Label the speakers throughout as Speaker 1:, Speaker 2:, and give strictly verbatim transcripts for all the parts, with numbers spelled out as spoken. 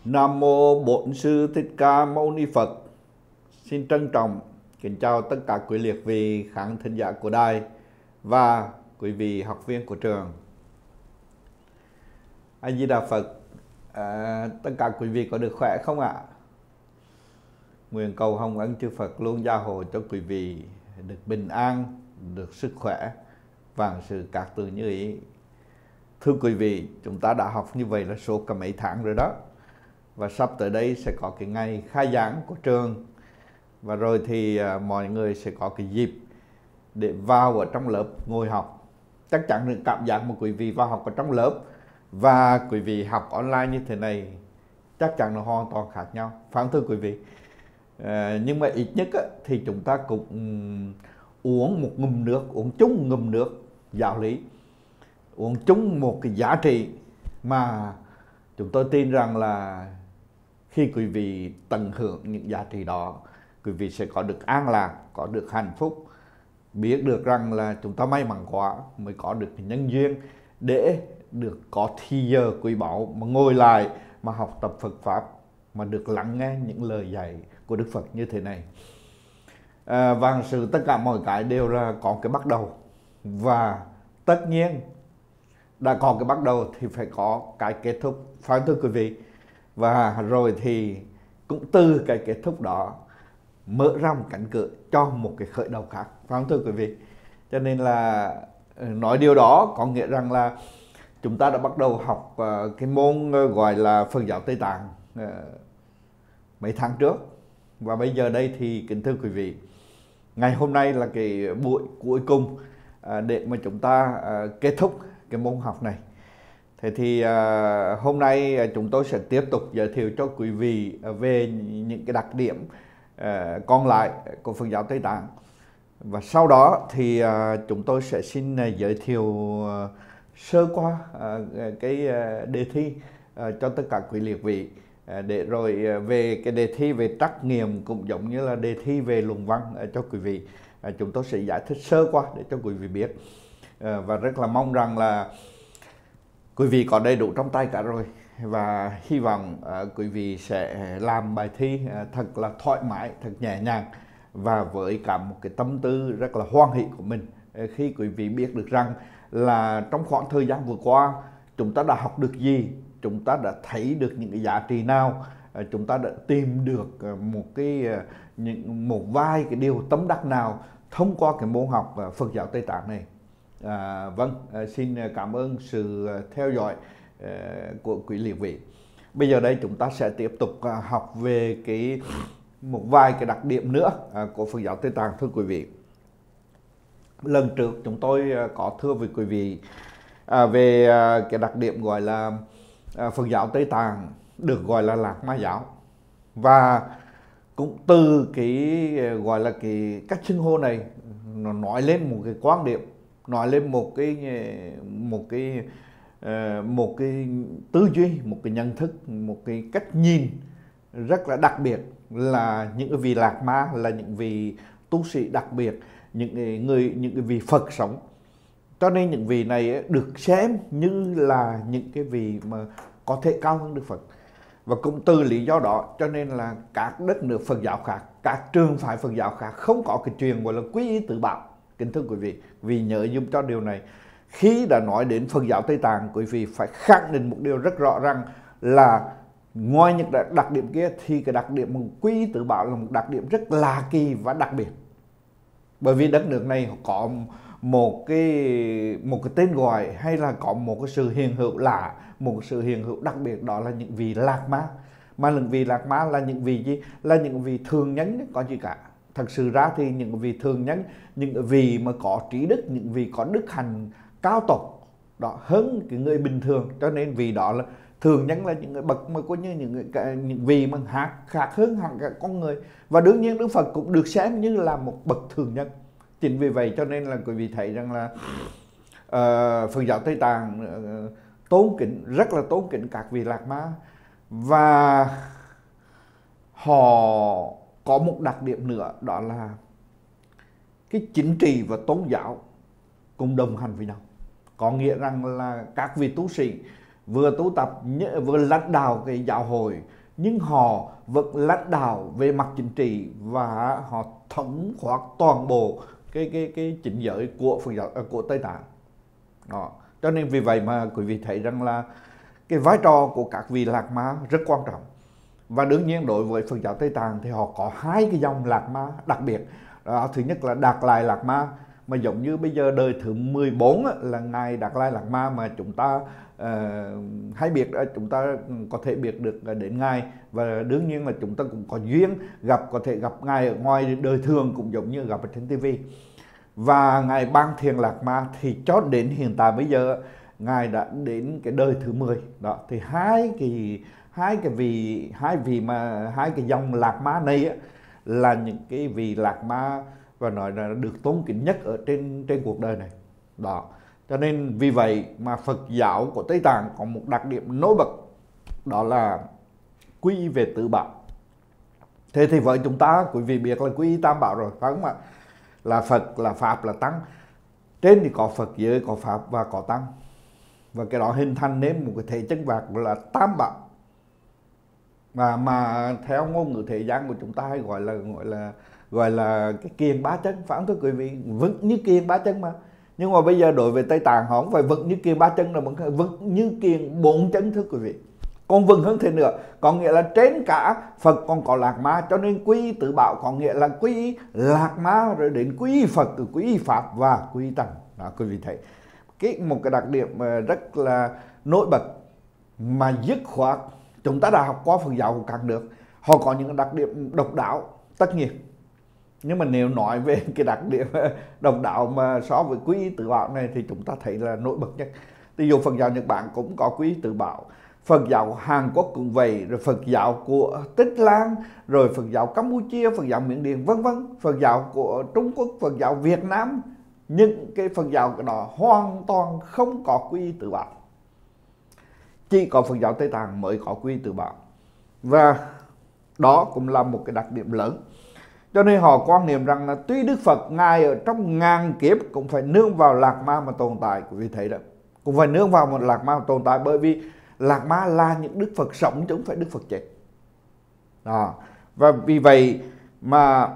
Speaker 1: Nam mô Bổn Sư Thích Ca Mâu Ni Phật. Xin trân trọng kính chào tất cả quý liệt vị khán thính giả của đài và quý vị học viên của trường. A Di Đà Phật. À, tất cả quý vị có được khỏe không ạ? Nguyện cầu hồng ân chư Phật luôn gia hộ cho quý vị được bình an, được sức khỏe, vạn sự cát tường như ý. Thưa quý vị, chúng ta đã học như vậy là số cả mấy tháng rồi đó. Và sắp tới đây sẽ có cái ngày khai giảng của trường. Và rồi thì uh, mọi người sẽ có cái dịp để vào ở trong lớp ngồi học. Chắc chắn được cảm giác một quý vị vào học ở trong lớp và quý vị học online như thế này chắc chắn là hoàn toàn khác nhau. Phải không thưa quý vị? Uh, nhưng mà ít nhất á, thì chúng ta cũng um, uống một ngụm nước, uống chung một ngụm nước giáo lý, uống chung một cái giá trị mà chúng tôi tin rằng là khi quý vị tận hưởng những giá trị đó, quý vị sẽ có được an lạc, có được hạnh phúc, biết được rằng là chúng ta may mắn quá mới có được cái nhân duyên để được có thì giờ quý báu mà ngồi lại mà học tập Phật Pháp, mà được lắng nghe những lời dạy của Đức Phật như thế này. À, và sự tất cả mọi cái đều là có cái bắt đầu, và tất nhiên đã có cái bắt đầu thì phải có cái kết thúc, phải thưa quý vị. Và rồi thì cũng từ cái kết thúc đó mở ra một cánh cửa cho một cái khởi đầu khác, phải không thưa quý vị? Cho nên là nói điều đó có nghĩa rằng là chúng ta đã bắt đầu học cái môn gọi là Phật giáo Tây Tạng mấy tháng trước. Và bây giờ đây thì kính thưa quý vị, ngày hôm nay là cái buổi cuối cùng để mà chúng ta kết thúc cái môn học này. Thế thì uh, hôm nay chúng tôi sẽ tiếp tục giới thiệu cho quý vị về những cái đặc điểm uh, còn lại của Phật giáo Tây Tạng. Và sau đó thì uh, chúng tôi sẽ xin uh, giới thiệu uh, sơ qua uh, cái uh, đề thi uh, cho tất cả quý liệt vị. Uh, để rồi uh, về cái đề thi về trắc nghiệm cũng giống như là đề thi về luận văn uh, cho quý vị. Uh, chúng tôi sẽ giải thích sơ qua để cho quý vị biết. Uh, và rất là mong rằng là quý vị có đầy đủ trong tay cả rồi, và hy vọng uh, quý vị sẽ làm bài thi uh, thật là thoải mái, thật nhẹ nhàng và với cả một cái tâm tư rất là hoan hỷ của mình uh, khi quý vị biết được rằng là trong khoảng thời gian vừa qua chúng ta đã học được gì, chúng ta đã thấy được những cái giá trị nào, uh, chúng ta đã tìm được uh, một cái uh, những một vài cái điều tâm đắc nào thông qua cái môn học uh, Phật giáo Tây Tạng này. À, vâng, à, xin cảm ơn sự theo dõi à, của quý liệt vị. Bây giờ đây chúng ta sẽ tiếp tục à, học về cái một vài cái đặc điểm nữa à, của Phật giáo Tây Tạng thưa quý vị. Lần trước chúng tôi à, có thưa với quý vị à, về à, cái đặc điểm gọi là à, Phật giáo Tây Tạng được gọi là Lạc Ma giáo, và cũng từ cái gọi là cái cách xưng hô này nó nói lên một cái quan điểm, nói lên một cái một cái một cái tư duy, một cái nhận thức, một cái cách nhìn rất là đặc biệt, là những cái vị Lạc Ma là những vị tu sĩ đặc biệt, những người những cái vị Phật sống. Cho nên những vị này được xem như là những cái vị mà có thể cao hơn Đức Phật. Và cũng từ lý do đó cho nên là các đất nước Phật giáo khác, các trường phái Phật giáo khác không có cái chuyện gọi là quy y tự bảo. Kính thưa quý vị, vì nhớ giúp cho điều này, khi đã nói đến Phật giáo Tây Tạng, quý vị phải khẳng định một điều rất rõ rằng là ngoài những đặc điểm kia thì cái đặc điểm quy y tự bảo là một đặc điểm rất lạ kỳ và đặc biệt. Bởi vì đất nước này có một cái một cái tên gọi, hay là có một cái sự hiện hữu lạ, một cái sự hiện hữu đặc biệt, đó là những vị Lạc Ma. Mà những vị Lạc Ma là những vị gì? Là những vị thường nhân, có gì cả. Thật sự ra thì những vị thường nhân, những vị mà có trí đức, những vị có đức hạnh cao tột đó hơn cái người bình thường. Cho nên vì đó là thường nhân, là những người bậc mà có như những những vị mà khác khác hơn hẳn cả con người. Và đương nhiên Đức Phật cũng được xem như là một bậc thường nhân. Chính vì vậy cho nên là quý vị thấy rằng là uh, Phật giáo Tây Tạng uh, tôn kính, rất là tôn kính các vị Lạc Ma, và họ có một đặc điểm nữa, đó là cái chính trị và tôn giáo cùng đồng hành với nhau. Có nghĩa rằng là các vị tu sĩ vừa tu tập, vừa lãnh đạo cái giáo hội, nhưng họ vẫn lãnh đạo về mặt chính trị và họ thống khoát toàn bộ cái cái cái chính giới của Phật giáo của Tây Tạng. Đó. Cho nên vì vậy mà quý vị thấy rằng là cái vai trò của các vị Lạc Ma rất quan trọng. Và đương nhiên đối với Phật giáo Tây Tạng thì họ có hai cái dòng Lạc Ma đặc biệt. Đó, thứ nhất là Đạt Lai Lạc Ma, mà giống như bây giờ đời thứ mười bốn là ngài Đạt Lai Lạc Ma mà chúng ta uh, hay biết, chúng ta có thể biết được đến ngài, và đương nhiên là chúng ta cũng có duyên gặp, có thể gặp ngài ở ngoài đời thường cũng giống như gặp ở trên ti vi. Và ngài Ban Thiền Lạc Ma thì cho đến hiện tại bây giờ ngài đã đến cái đời thứ mười. Đó thì hai cái hai cái vị hai vị mà hai cái dòng Lạc Ma này á, là những cái vị Lạc Ma và nói là được tôn kính nhất ở trên trên cuộc đời này. Đó. Cho nên vì vậy mà Phật giáo của Tây Tạng có một đặc điểm nổi bật, đó là quy y về tự bảo. Thế thì với chúng ta, quý vị biết là quy y tam bảo rồi, phải không ạ? Là Phật, là Pháp, là Tăng. Trên thì có Phật, dưới có Pháp và có Tăng. Và cái đó hình thành nên một cái thể chân vạc là tam bảo. Mà mà theo ngôn ngữ thế gian của chúng ta hay gọi là gọi là gọi là cái kiền bá chân, phải không thưa quý vị? Vững như kiền bá chân mà. Nhưng mà bây giờ đối với Tây Tạng họ không phải vững như kiền bá chân, là vững như kiền bốn chân thưa quý vị. Còn vững hơn thế nữa, có nghĩa là trên cả Phật còn có Lạc Ma, cho nên quy tự bảo có nghĩa là quy Lạc Ma rồi đến quy Phật, từ quy Pháp và quy Tăng. Đó, quý vị thấy cái một cái đặc điểm rất là nổi bật mà dứt khoát chúng ta đã học qua Phật giáo của các nước, họ có những đặc điểm độc đáo tất nhiên. Nhưng mà nếu nói về cái đặc điểm độc đáo mà so với quy tự bảo này thì chúng ta thấy là nổi bật nhất. Ví dụ Phật giáo Nhật Bản cũng có quy tự bảo, Phật giáo Hàn Quốc cũng vậy, rồi Phật giáo của Tích Lan, rồi Phật giáo Campuchia, Phật giáo Miến Điện, vân vân, Phật giáo của Trung Quốc, Phật giáo Việt Nam, những cái Phật giáo đó hoàn toàn không có quy tự bảo. Chỉ có Phật giáo Tây Tạng mới có quy tự bảo. Và đó cũng là một cái đặc điểm lớn. Cho nên họ quan niệm rằng là tuy Đức Phật ngài ở trong ngàn kiếp cũng phải nương vào Lạc Ma mà tồn tại, quý vị thấy đó, cũng phải nương vào một Lạc Ma mà tồn tại, bởi vì Lạc Ma là những Đức Phật sống chứ không phải Đức Phật chết. Đó. Và vì vậy mà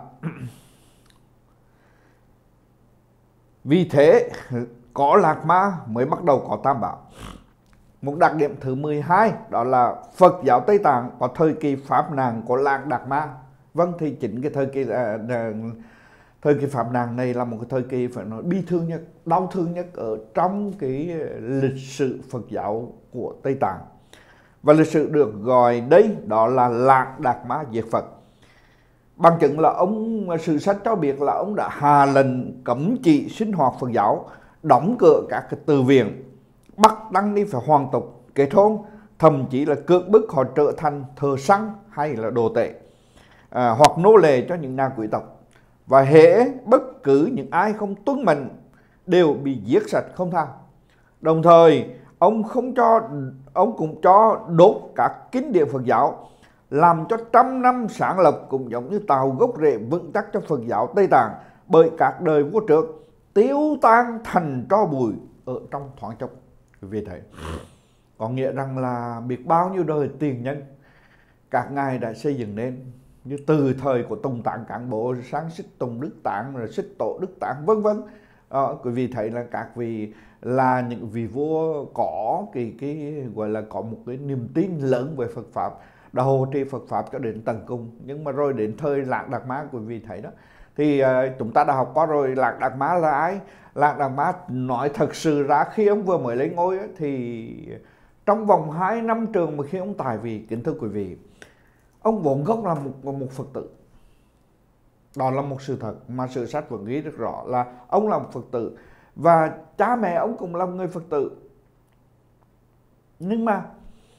Speaker 1: vì thế có Lạc Ma mới bắt đầu có tam bảo. Một đặc điểm thứ mười hai đó là Phật giáo Tây Tạng có thời kỳ Pháp nạn của Lạc Đạt Ma. Vâng, thì chính cái thời kỳ uh, thời kỳ Pháp nạn này là một cái thời kỳ phải nói bi thương nhất, đau thương nhất ở trong cái lịch sử Phật giáo của Tây Tạng. Và lịch sử được gọi đây đó là Lạc Đạt Ma diệt Phật. Bằng chứng là ông, sử sách cho biết là ông đã hạ lệnh cấm chỉ sinh hoạt Phật giáo, đóng cửa các cái từ viện, bắt tăng ni phải hoàn tục, kết hôn, thậm chí là cưỡng bức họ trở thành thợ săn hay là đồ tể, à, hoặc nô lệ cho những nhà quý tộc. Và hễ bất cứ những ai không tuân mệnh đều bị giết sạch không tha. Đồng thời ông không cho ông cũng cho đốt các kinh điển Phật giáo, làm cho trăm năm sáng lập cũng giống như tạo gốc rễ vững chắc cho Phật giáo Tây Tạng, bởi các đời vua trước tiêu tan thành tro bụi ở trong thoáng chốc. Vì thế có nghĩa rằng là biết bao nhiêu đời tiền nhân các ngài đã xây dựng nên, như từ thời của Tùng Tạng Cán Bộ sáng Xích Tùng Đức Tạng, rồi Xích Tổ Đức Tạng, vân vân. Ờ, quý vị thấy là các vị là những vị vua có cái cái gọi là có một cái niềm tin lớn về Phật pháp, đã hộ trì Phật pháp cho đến tận cùng. Nhưng mà rồi đến thời Lạc Đạt Ma, quý vị thấy đó, thì uh, chúng ta đã học qua rồi. Lạc Đạt Ma là ai? Lạc Đạt Ma nói thật sự ra khi ông vừa mới lên ngôi ấy, thì trong vòng hai năm trường mà khi ông tài vị, kính thưa quý vị, ông vốn gốc là một, một Phật tử. Đó là một sự thật mà sử sách vẫn ghi rất rõ là ông là một Phật tử, và cha mẹ ông cũng là người Phật tử. Nhưng mà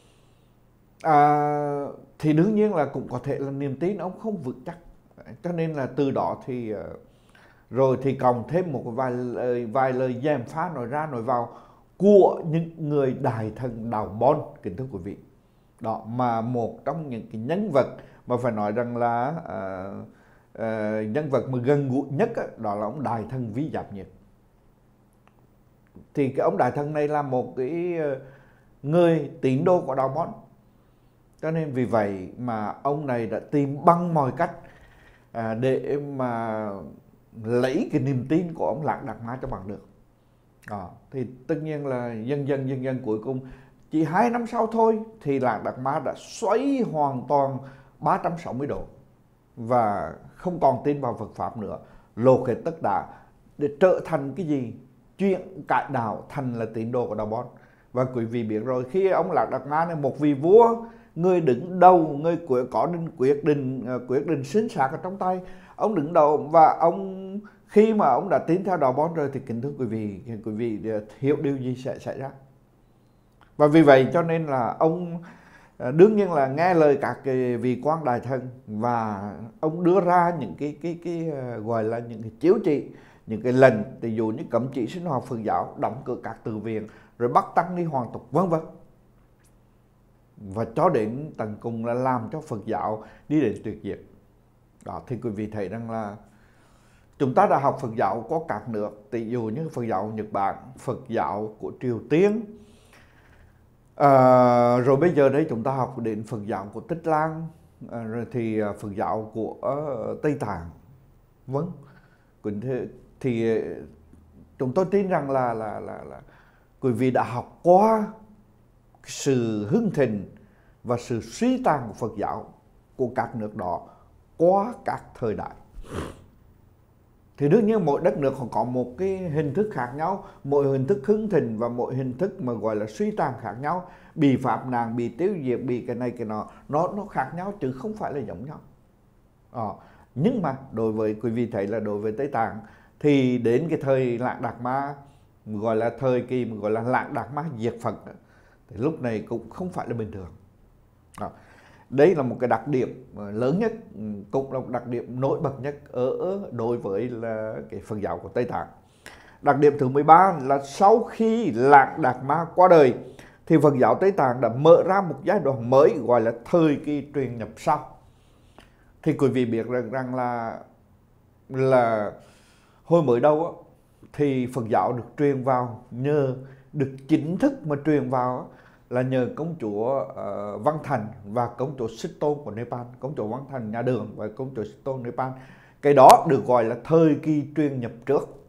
Speaker 1: à, thì đương nhiên là cũng có thể là niềm tin ông không vững chắc, cho nên là từ đó thì rồi thì cộng thêm một vài lời, vài lời gièm pha nói ra nói vào của những người đại thần Đạo Môn, kính thưa quý vị. Đó, mà một trong những cái nhân vật mà phải nói rằng là uh, uh, nhân vật mà gần gũi nhất đó, đó là ông Đại Thần Vi Giáp Nhiệt. Thì cái ông Đại Thần này là một cái người tín đồ của Đạo Môn, Cho nên vì vậy mà ông này đã tìm bằng mọi cách à, để mà lấy cái niềm tin của ông Lạc Đạt Ma cho bằng được. À, thì tất nhiên là dần dần dần dần cuối cùng chỉ hai năm sau thôi thì Lạc Đạt Ma đã xoay hoàn toàn ba trăm sáu mươi độ và không còn tin vào Phật Pháp nữa, lột hết tất cả để trở thành cái gì? Chuyện cải đạo thành là tín đồ của Đạo Bon. Và quý vị biết rồi, khi ông Lạc Đạt Ma này, một vị vua, người đứng đầu, người có định quyết định quyết định sinh sát ở trong tay, ông đứng đầu, và ông khi mà ông đã tin theo Đạo Bon rồi thì kính thưa quý vị, quý vị hiểu điều gì sẽ xảy ra. Và vì vậy cho nên là ông đương nhiên là nghe lời các cái vị quan đại thần, và ông đưa ra những cái cái cái gọi là những cái chiếu chỉ, những cái lệnh, ví dụ như cấm chỉ sinh hoạt Phật giáo, đóng cửa các tự viện, rồi bắt tăng ni hoàn tục, vân vân. Và cho đến tận cùng là làm cho Phật giáo đi đến tuyệt diệt. Đó, thì quý vị thấy rằng là chúng ta đã học Phật giáo có các nước, ví dụ như Phật giáo của Nhật Bản, Phật giáo của Triều Tiên, à, rồi bây giờ đây chúng ta học đến Phật giáo của Tích Lan, à, rồi thì Phật giáo của uh, Tây Tạng, vâng. Thì, thì chúng tôi tin rằng là là là, là quý vị đã học qua sự hưng thịnh và sự suy tàn của Phật giáo của các nước đó qua các thời đại. Thì đương nhiên mỗi đất nước họ có một cái hình thức khác nhau, mỗi hình thức hưng thịnh và mỗi hình thức mà gọi là suy tàn khác nhau, bị pháp nạn, bị tiêu diệt, bị cái này cái nọ, nó nó khác nhau chứ không phải là giống nhau. À, nhưng mà đối với quý vị thấy là đối với Tây Tạng thì đến cái thời Lạc Đạt Ma, gọi là thời kỳ mà gọi là Lạc Đạt Ma diệt Phật, thì lúc này cũng không phải là bình thường. À, đây là một cái đặc điểm lớn nhất, cũng là một đặc điểm nổi bật nhất ở đối với là cái Phật giáo của Tây Tạng. Đặc điểm thứ mười ba là sau khi Lạc Đạt Ma qua đời thì Phật giáo Tây Tạng đã mở ra một giai đoạn mới gọi là thời kỳ truyền nhập sau. Thì quý vị biết rằng, rằng là là hồi mới đầu á, thì Phật giáo được truyền vào, nhờ được chính thức mà truyền vào là nhờ công chúa uh, Văn Thành và công chúa Xích Tôn của Nepal, công chúa Văn Thành nhà Đường và công chúa Xích Tôn Nepal. Cái đó được gọi là thời kỳ truyền nhập trước,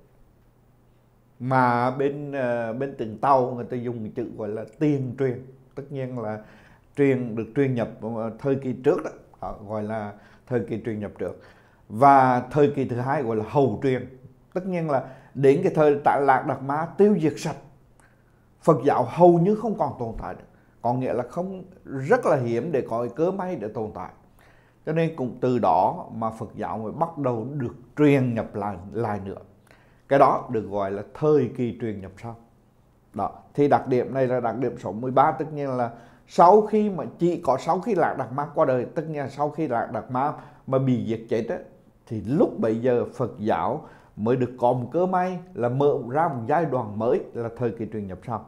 Speaker 1: mà bên uh, bên tiếng Tàu người ta dùng chữ gọi là tiền truyền. Tất nhiên là truyền được truyền nhập thời kỳ trước đó, đó gọi là thời kỳ truyền nhập trước. Và thời kỳ thứ hai gọi là hậu truyền. Tất nhiên là đến cái thời tại Lạc Đạt Ma tiêu diệt sạch, Phật giáo hầu như không còn tồn tại được. Có nghĩa là không, rất là hiếm để có cớ may để tồn tại. Cho nên cũng từ đó mà Phật giáo mới bắt đầu được truyền nhập lại, lại nữa. Cái đó được gọi là thời kỳ truyền nhập sau. Đó, thì đặc điểm này là đặc điểm số mười ba. Tất nhiên là sau khi mà chỉ có sau khi Lạc Đạt Ma qua đời, tất nhiên là sau khi Lạc Đạt Ma mà bị giết chết ấy, thì lúc bấy giờ Phật giáo mới được có một cơ may là mở ra một giai đoạn mới là thời kỳ truyền nhập sau.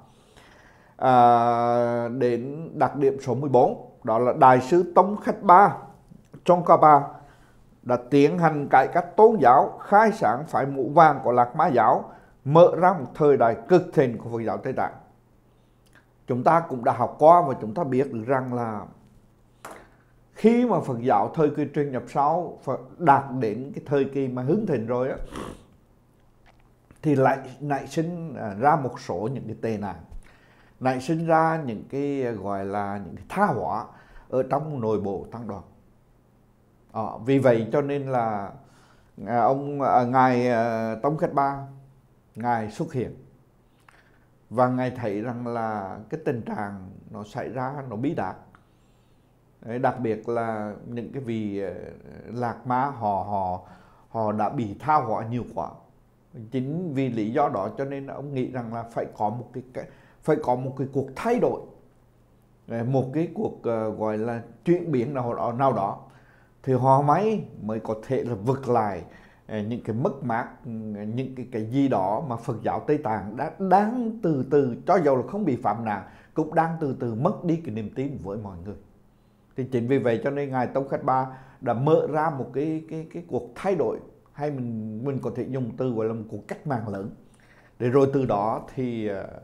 Speaker 1: À, đến đặc điểm số mười bốn, đó là Đại sứ Tông Khách Ba Tsongkhapa đã tiến hành cải cách tôn giáo, khai sáng phái mũ vàng của Lạc Ma giáo, mở ra một thời đại cực thịnh của Phật giáo Tây Tạng. Chúng ta cũng đã học qua và chúng ta biết được rằng là khi mà Phật giáo thời kỳ truyền nhập sau đạt đến cái thời kỳ mà hưng thịnh rồi á, thì lại nảy sinh ra một số những cái tệ nạn, nảy sinh ra những cái gọi là những cái tha hóa ở trong nội bộ tăng đoàn. À, vì vậy cho nên là ông ngài Tông Khách Ba, ngài xuất hiện và ngài thấy rằng là cái tình trạng nó xảy ra nó bí đạt. Đặc biệt là những cái vị Lạc Ma họ họ họ đã bị tha hóa nhiều quá. Chính vì lý do đó cho nên ông nghĩ rằng là phải có một cái phải có một cái cuộc thay đổi, một cái cuộc uh, gọi là chuyển biến nào đó, nào đó thì họ mới mới có thể là vực lại uh, những cái mất mát, những cái cái gì đó mà Phật giáo Tây Tạng đã đang từ từ, cho dù là không bị phạm nạn, cũng đang từ từ mất đi cái niềm tin với mọi người. Thì chính vì vậy cho nên ngài Tông Khách Ba đã mở ra một cái cái cái cuộc thay đổi, hay mình mình có thể dùng từ gọi là một cuộc cách mạng lớn. Để rồi từ đó thì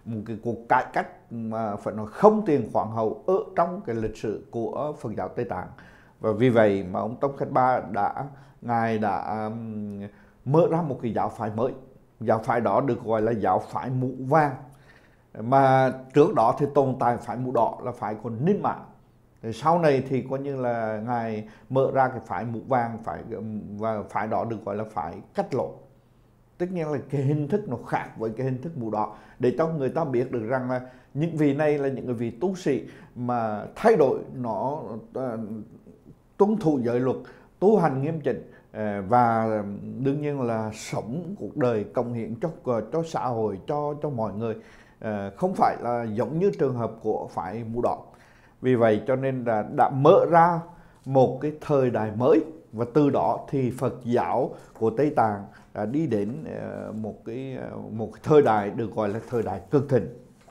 Speaker 1: một cái cuộc cải cách mà phải nói không tiền khoáng hậu ở trong cái lịch sử của Phật giáo Tây Tạng. Và vì vậy mà ông Tông Khách Ba đã ngài đã um, mở ra một cái giáo phái mới. Giáo phái đó được gọi là giáo phái mũ vàng, mà trước đó thì tồn tại phái mũ đỏ là phái của Ninh Mã. Sau này thì coi như là ngài mở ra cái phái mũ vàng, phái và phái đó được gọi là phái Cách Lộ. Tất nhiên là cái hình thức nó khác với cái hình thức mũ đỏ, để cho người ta biết được rằng là những vị này là những vị tu sĩ mà thay đổi nó uh, tuân thủ giới luật, tu hành nghiêm chỉnh, uh, và đương nhiên là sống cuộc đời cống hiến cho cho xã hội, cho cho mọi người, uh, không phải là giống như trường hợp của phái mũ đỏ. Vì vậy cho nên là đã mở ra một cái thời đại mới, và từ đó thì Phật giáo của Tây Tạng đã đi đến một cái một cái thời đại được gọi là thời đại cực thịnh.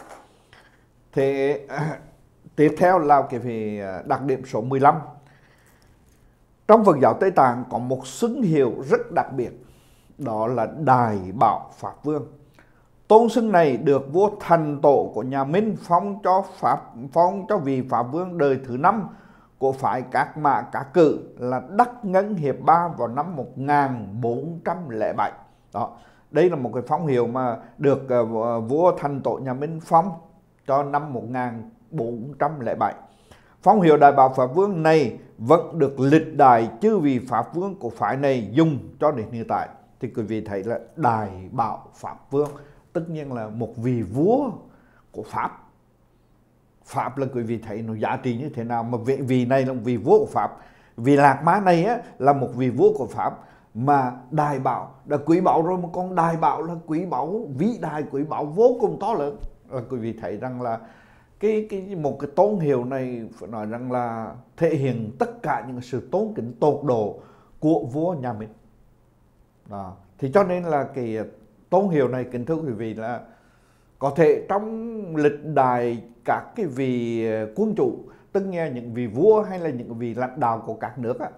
Speaker 1: Thế tiếp theo là cái về đặc điểm số mười lăm. Trong Phật giáo Tây Tạng có một xưng hiệu rất đặc biệt, đó là Đại Bảo Pháp Vương. Tôn xưng này được vua Thành Tổ của nhà Minh phong cho pháp phong cho vị Pháp Vương đời thứ năm của phái Các Mã Cá Cử là Đắc Ngân Hiệp Ba vào năm một nghìn bốn trăm lẻ bảy. Đó, đây là một cái phong hiệu mà được uh, vua Thành Tổ nhà Minh phong cho năm một nghìn bốn trăm lẻ bảy. Phong hiệu Đại Bảo Pháp Vương này vẫn được lịch đại chư vị Pháp Vương của phái này dùng cho đến hiện tại. Thì quý vị thấy là Đại Bảo Pháp Vương tất nhiên là một vị vua của Pháp. Pháp là quý vị thấy nó giá trị như thế nào, mà vị, vị này là một vị vua của Pháp. Vị Lạc Ma này á, là một vị vua của Pháp, mà Đại Bảo đã quý báu rồi, mà con Đại Bảo là quý báu vĩ đại, quý báu vô cùng to lớn. Là quý vị thấy rằng là cái, cái một cái tôn hiệu này phải nói rằng là thể hiện tất cả những sự tôn kính tột độ của vua nhà mình. Đó. Thì cho nên là cái tôn hiệu này, kính thưa quý vị, là có thể trong lịch đại các cái vị quân chủ, tức nghe những vị vua hay là những vị lãnh đạo của các nước á,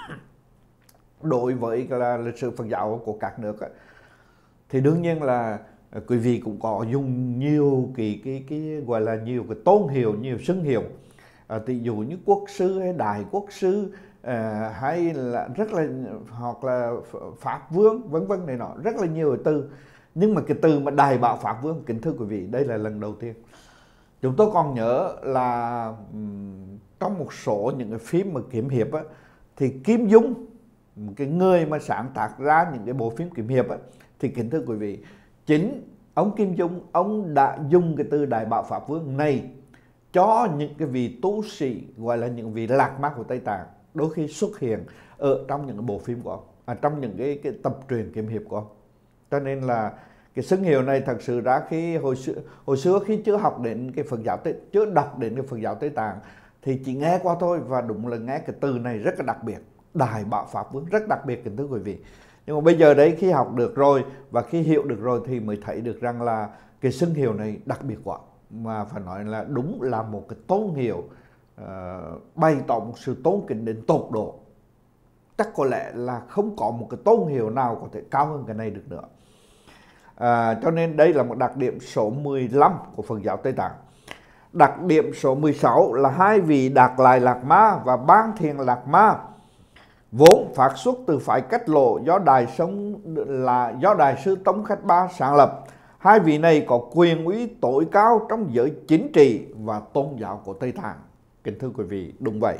Speaker 1: đối với là lịch sử Phật giáo của các nước á, thì đương nhiên là quý vị cũng có dùng nhiều cái cái cái gọi là nhiều cái tôn hiệu, nhiều xưng hiệu, à, ví dụ như quốc sư hay đại quốc sư, à, hay là rất là hoặc là Pháp Vương vân vân này nọ, rất là nhiều từ. Nhưng mà cái từ mà Đại Bảo Pháp Vương, kính thưa quý vị, đây là lần đầu tiên. Chúng tôi còn nhớ là um, trong một số những cái phim mà kiếm hiệp á, thì Kim Dung, cái người mà sáng tác ra những cái bộ phim kiếm hiệp á, thì kính thưa quý vị, chính ông Kim Dung, ông đã dùng cái từ Đại Bảo Pháp Vương này cho những cái vị tu sĩ gọi là những vị lạc ma của Tây Tạng, đôi khi xuất hiện ở trong những cái bộ phim của ông, à, trong những cái, cái tập truyện kiếm hiệp của ông. Cho nên là cái xưng hiệu này thật sự ra khi hồi xưa, hồi xưa khi chưa học đến cái Phật giáo Tây, chưa đọc đến cái Phật giáo Tây Tạng thì chỉ nghe qua thôi, và đúng là nghe cái từ này rất là đặc biệt, Đại Bảo Pháp Vương rất đặc biệt, kính thưa quý vị. Nhưng mà bây giờ đấy khi học được rồi và khi hiểu được rồi thì mới thấy được rằng là cái xưng hiệu này đặc biệt quá, mà phải nói là đúng là một cái tôn hiệu uh, bày tỏ một sự tôn kính đến tột độ. Chắc có lẽ là không có một cái tôn hiệu nào có thể cao hơn cái này được nữa. À, cho nên đây là một đặc điểm số mười lăm của Phật giáo Tây Tạng. Đặc điểm số mười sáu là hai vị Đạt Lại Lạc Ma và Ban Thiền Lạc Ma, vốn phát xuất từ phái Cách Lộ do đại sống là do đại sư Tông Khách Ba sáng lập. Hai vị này có quyền uy tối cao trong giới chính trị và tôn giáo của Tây Tạng. Kính thưa quý vị, đúng vậy.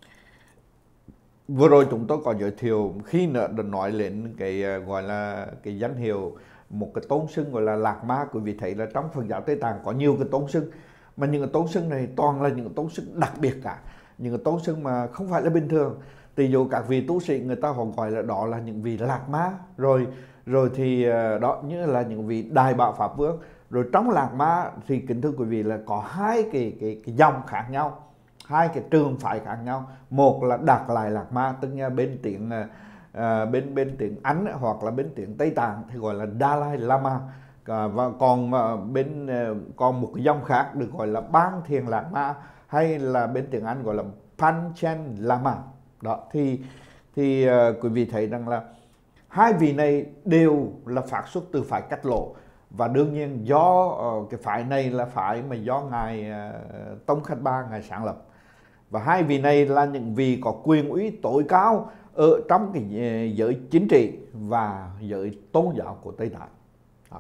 Speaker 1: Vừa rồi chúng tôi có giới thiệu khi nữa đã nói lên cái gọi là cái danh hiệu, một cái tôn xưng gọi là Lạc Ma. Quý vị thấy là trong Phật giáo Tây Tạng có nhiều cái tôn xưng, mà những cái tôn xưng này toàn là những cái tôn xưng đặc biệt cả, những cái tôn xưng mà không phải là bình thường. Tỷ dụ các vị tu sĩ người ta họ gọi là đó là những vị Lạc Ma, rồi rồi thì đó như là những vị Đại Bảo Pháp Vương. Rồi trong Lạc Ma thì kính thưa quý vị là có hai cái cái, cái dòng khác nhau, hai cái trường phái khác nhau. Một là Đạt Lại Lạc Ma, tức là bên tiếng uh, bên bên tiếng Anh hoặc là bên tiếng Tây Tạng thì gọi là Dalai Lama. À, và còn uh, bên uh, còn một cái dòng khác được gọi là Ban Thiền Lạc Ma, hay là bên tiếng Anh gọi là Panchen Lama. Đó thì thì uh, quý vị thấy rằng là hai vị này đều là phát xuất từ phái Cách Lộ, Và đương nhiên do uh, cái phái này là phái mà do ngài uh, Tông Khánh Ba ngài sáng lập, và hai vị này là những vị có quyền uy tối cao ở trong cái giới chính trị và giới tôn giáo của Tây Tạng. Đó.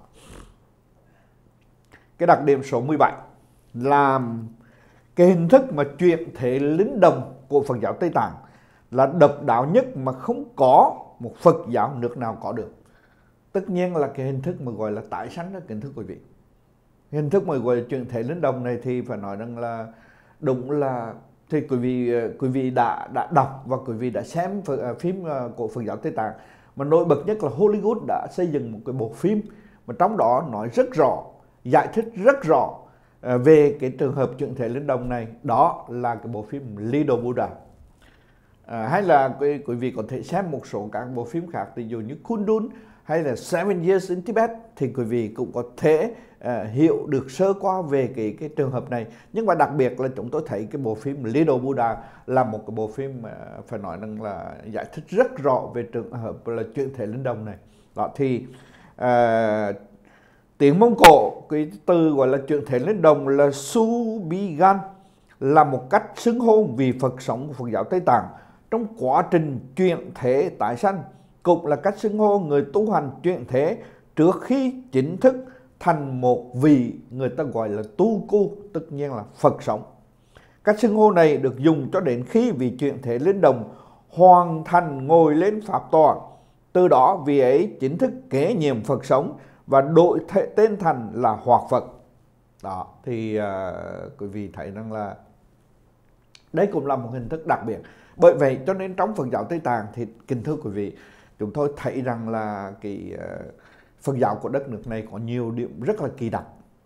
Speaker 1: Cái đặc điểm số mười bảy là cái hình thức mà chuyển thế linh đồng của Phật giáo Tây Tạng là độc đáo nhất mà không có một Phật giáo nước nào có được. Tất nhiên là cái hình thức mà gọi là tái sanh đó, kính thưa quý vị. Hình thức mà gọi là chuyển thể linh đồng này thì phải nói rằng là đúng là thì quý vị quý vị đã đã đọc và quý vị đã xem phim của Phật giáo Tây Tạng, mà nổi bật nhất là Hollywood đã xây dựng một cái bộ phim mà trong đó nói rất rõ, giải thích rất rõ về cái trường hợp chuyển thể linh đồng này. Đó là cái bộ phim Little Buddha. À, hay là quý, quý vị có thể xem một số các bộ phim khác, ví dụ như Kundun hay là Seven Years in Tibet, thì quý vị cũng có thể uh, hiểu được sơ qua về cái, cái trường hợp này. Nhưng mà đặc biệt là chúng tôi thấy cái bộ phim Little Buddha là một cái bộ phim uh, phải nói rằng là giải thích rất rõ về trường hợp là chuyển thể linh đồng này. Đó thì uh, tiếng Mông Cổ cái từ gọi là chuyển thể linh đồng là Subigan, là một cách xưng hô vị Phật sống của Phật giáo Tây Tạng trong quá trình chuyển thế tái sanh, cũng là cách xưng hô người tu hành chuyển thế trước khi chính thức thành một vị người ta gọi là tu cu, tất nhiên là Phật sống. Cách xưng hô này được dùng cho đến khi vị chuyển thế linh đồng hoàn thành ngồi lên pháp tọa. Từ đó vị ấy chính thức kế nhiệm Phật sống và đổi tên thành là Hoạt Phật. Đó thì uh, quý vị thấy rằng là đây cũng là một hình thức đặc biệt. Bởi vậy cho nên trong Phật giáo Tây Tạng thì kính thưa quý vị, chúng tôi thấy rằng là cái uh, Phật giáo của đất nước này có nhiều điểm rất là kỳ đặc,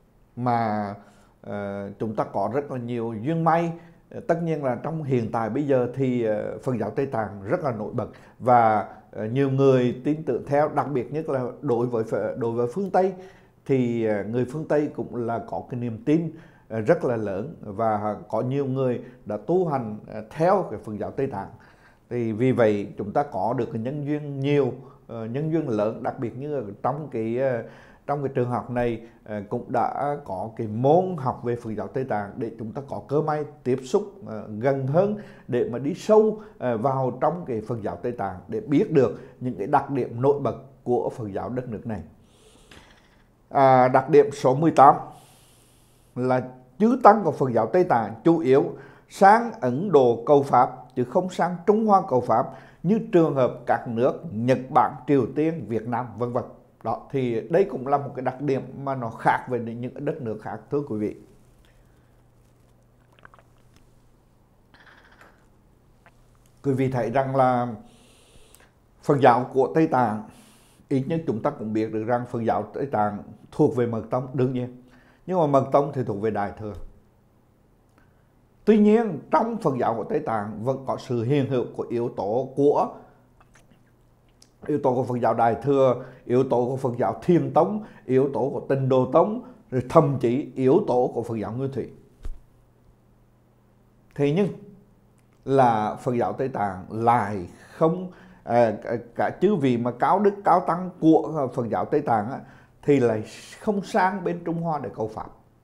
Speaker 1: mà uh, chúng ta có rất là nhiều duyên may. Uh, tất nhiên là trong hiện tại bây giờ thì uh, Phật giáo Tây Tạng rất là nổi bật, và uh, nhiều người tin tưởng theo, đặc biệt nhất là đối với đối với phương Tây thì uh, người phương Tây cũng là có cái niềm tin uh, rất là lớn, và có nhiều người đã tu hành uh, theo cái Phật giáo Tây Tạng. Thì vì vậy chúng ta có được cái nhân duyên nhiều, uh, nhân duyên lớn, đặc biệt như trong cái uh, trong cái trường học này uh, cũng đã có cái môn học về Phật giáo Tây Tạng để chúng ta có cơ may tiếp xúc uh, gần hơn, để mà đi sâu uh, vào trong cái Phật giáo Tây Tạng để biết được những cái đặc điểm nổi bật của Phật giáo đất nước này. À, đặc điểm số mười tám là chư tăng của Phật giáo Tây Tạng chủ yếu sang Ấn Độ cầu Pháp chứ không sang Trung Hoa cầu Pháp như trường hợp các nước Nhật Bản, Triều Tiên, Việt Nam vân vân. Đó thì đây cũng là một cái đặc điểm mà nó khác với những đất nước khác, thưa quý vị. Quý vị thấy rằng là Phật giáo của Tây Tạng, ít nhất chúng ta cũng biết được rằng Phật giáo Tây Tạng thuộc về Mật Tông đương nhiên, nhưng mà Mật Tông thì thuộc về Đại Thừa. Tuy nhiên trong Phật giáo của Tây Tạng vẫn có sự hiện hữu của yếu tố của yếu tố của Phật giáo Đại Thừa, yếu tố của Phật giáo Thiền Tông, yếu tố của Tịnh Độ Tông, rồi thậm chí yếu tố của Phật giáo Nguyên Thủy. Thế nhưng là Phật giáo Tây Tạng lại không à, cả chư vị mà cao đức cao tăng của Phật giáo Tây Tạng á, thì lại không sang bên Trung Hoa để cầu Pháp.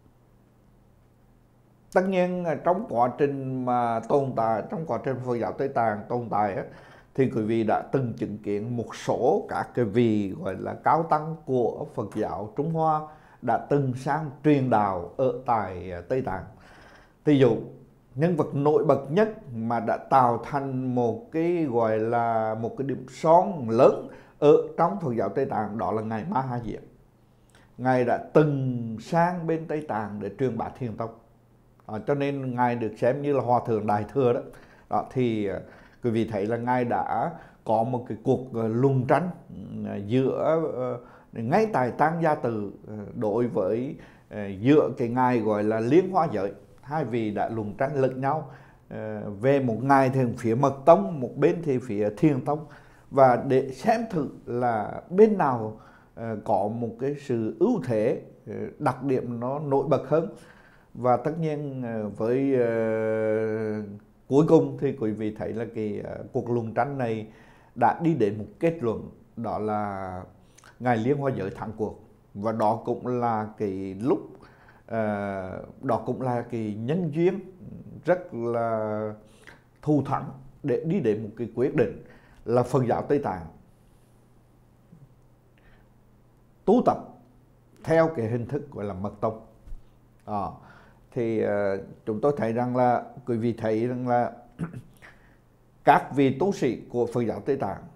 Speaker 1: Tất nhiên trong quá trình mà tồn tại, trong quá trình Phật giáo Tây Tạng tồn tại á, thì quý vị đã từng chứng kiến một số các cái vị gọi là cao tăng của Phật giáo Trung Hoa đã từng sang truyền đạo ở tại Tây Tạng. Ví dụ nhân vật nổi bật nhất mà đã tạo thành một cái gọi là một cái điểm son lớn ở trong Phật giáo Tây Tạng, đó là ngài Ma Ha Diệm. Ngài đã từng sang bên Tây Tạng để truyền bá Thiền Tông. À, cho nên ngài được xem như là Hòa Thượng Đại Thừa đó. Đó thì quý vị thấy là ngài đã có một cái cuộc luận tranh giữa ngay tại Tang Gia Tự đối với giữa cái ngài gọi là Liên Hoa Giới. Hai vị đã luận tranh lẫn nhau, về một ngài thì phía Mật Tông, một bên thì phía Thiền Tông, và để xem thử là bên nào có một cái sự ưu thế, đặc điểm nó nổi bật hơn. Và tất nhiên với uh, cuối cùng thì quý vị thấy là cái uh, cuộc luận tranh này đã đi đến một kết luận, đó là ngài Liên Hoa Giới thắng cuộc. và đó cũng là cái lúc uh, đó cũng là cái nhân duyên rất là thù thắng để đi đến một cái quyết định là Phật giáo Tây Tạng tu tập theo cái hình thức gọi là mật tông. À, thì uh, chúng tôi thấy rằng là quý vị thấy rằng là các vị tu sĩ của Phật giáo Tây Tạng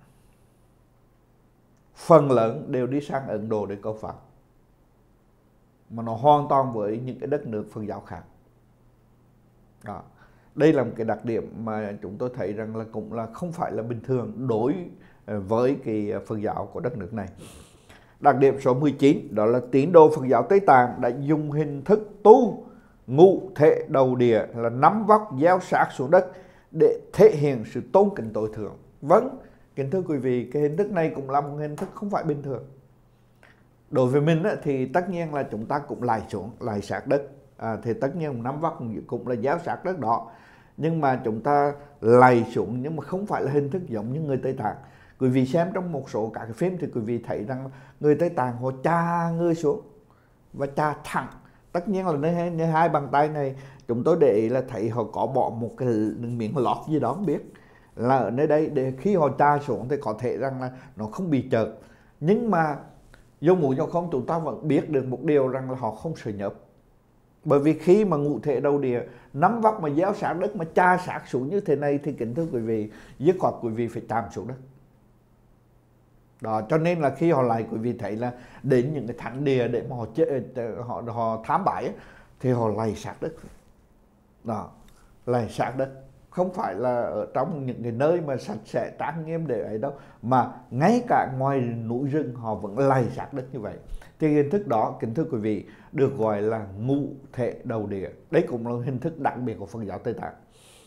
Speaker 1: phần lớn đều đi sang Ấn Độ để cầu Phật, mà nó hoàn toàn với những cái đất nước Phật giáo khác. Đó. Đây là một cái đặc điểm mà chúng tôi thấy rằng là cũng là không phải là bình thường đối với cái Phật giáo của đất nước này. Đặc điểm số mười chín đó là tín đồ Phật giáo Tây Tạng đã dùng hình thức tu ngũ thể đầu địa là nắm vóc gieo sát xuống đất để thể hiện sự tôn kính tối thượng. Vâng, kính thưa quý vị, cái hình thức này cũng là một hình thức không phải bình thường. Đối với mình thì tất nhiên là chúng ta cũng lại xuống, lại sát đất. À, thì tất nhiên nắm vóc cũng là gieo sát đất đó. Nhưng mà chúng ta lạy xuống nhưng mà không phải là hình thức giống như người Tây Tạng. Quý vị xem trong một số các cái phim thì quý vị thấy rằng người Tây Tạng họ chà người xuống và chà thẳng. Tất nhiên là nơi, nơi hai bàn tay này chúng tôi để ý là thấy họ có bỏ một cái miếng lót gì đó không biết là ở nơi đây để khi họ chà xuống thì có thể rằng là nó không bị chợt. Nhưng mà dù muốn cho không chúng ta vẫn biết được một điều rằng là họ không sợ nhớp. Bởi vì khi mà ngũ thể đầu địa nắm vóc mà gieo sát đất mà chà sát xuống như thế này thì kính thưa quý vị, dứt khoát quý vị phải chạm xuống đất. Đó, cho nên là khi họ lại quý vị thấy là đến những cái thánh địa để mà họ họ họ thám bãi thì họ lạy sát đất. Đó, lạy sát đất, không phải là ở trong những cái nơi mà sạch sẽ trang nghiêm để ấy đâu, mà ngay cả ngoài núi rừng họ vẫn lạy sát đất như vậy. Thì hình thức đó kính thưa quý vị được gọi là ngũ thể đầu địa. Đấy cũng là hình thức đặc biệt của Phật giáo Tây Tạng.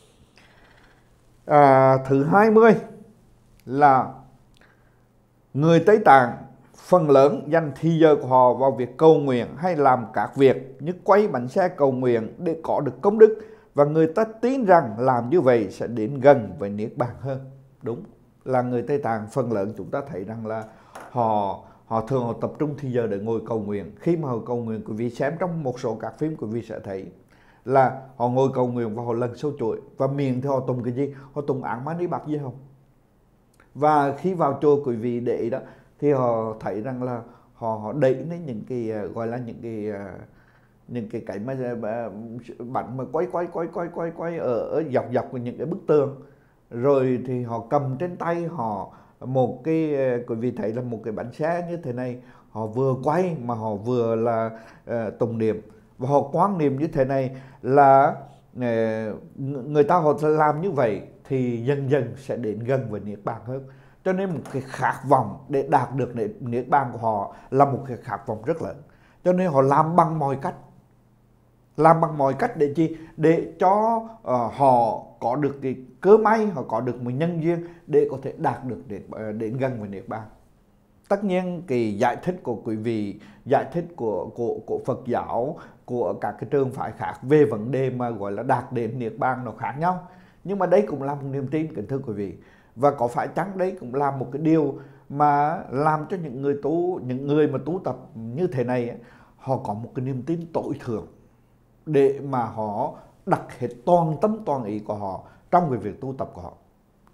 Speaker 1: À, thứ hai mươi là người Tây Tạng phần lớn dành thời giờ của họ vào việc cầu nguyện hay làm các việc như quay bánh xe cầu nguyện để có được công đức, và người ta tin rằng làm như vậy sẽ đến gần với Niết Bàn hơn. Đúng là người Tây Tạng phần lớn chúng ta thấy rằng là họ họ thường họ tập trung thời giờ để ngồi cầu nguyện. Khi mà họ cầu nguyện, quý vị xem trong một số các phim quý vị sẽ thấy là họ ngồi cầu nguyện và họ lần sâu chuỗi, và miệng thì họ tụng cái gì? Họ tụng Áng Mani Bát Di Hồng. Và khi vào chùa quý vị để ý đó thì họ thấy rằng là họ họ đẩy đến những cái gọi là những cái những cái cái mà bắn mà quay quay quay quay quay quay ở, ở dọc dọc của những cái bức tường, rồi thì họ cầm trên tay họ một cái, quý vị thấy là một cái bánh xe như thế này, họ vừa quay mà họ vừa là uh, tụng niệm, và họ quán niệm như thế này là uh, người ta họ làm như vậy thì dần dần sẽ đến gần với Niết Bàn hơn. Cho nên một cái khát vọng để đạt được Niết Bàn của họ là một cái khát vọng rất lớn. Cho nên họ làm bằng mọi cách. Làm bằng mọi cách để chi? Để cho uh, họ có được cái cơ may, họ có được một nhân duyên để có thể đạt được đến, uh, đến gần với Niết Bàn. Tất nhiên cái giải thích của quý vị, giải thích của, của, của Phật giáo, của các cái trường phái khác về vấn đề mà gọi là đạt đến Niết Bàn nó khác nhau. Nhưng mà đây cũng là một niềm tin kính thưa quý vị. Và có phải chăng đấy cũng là một cái điều mà làm cho những người tu, những người mà tu tập như thế này, họ có một cái niềm tin tối thượng để mà họ đặt hết toàn tâm toàn ý của họ trong cái việc tu tập của họ.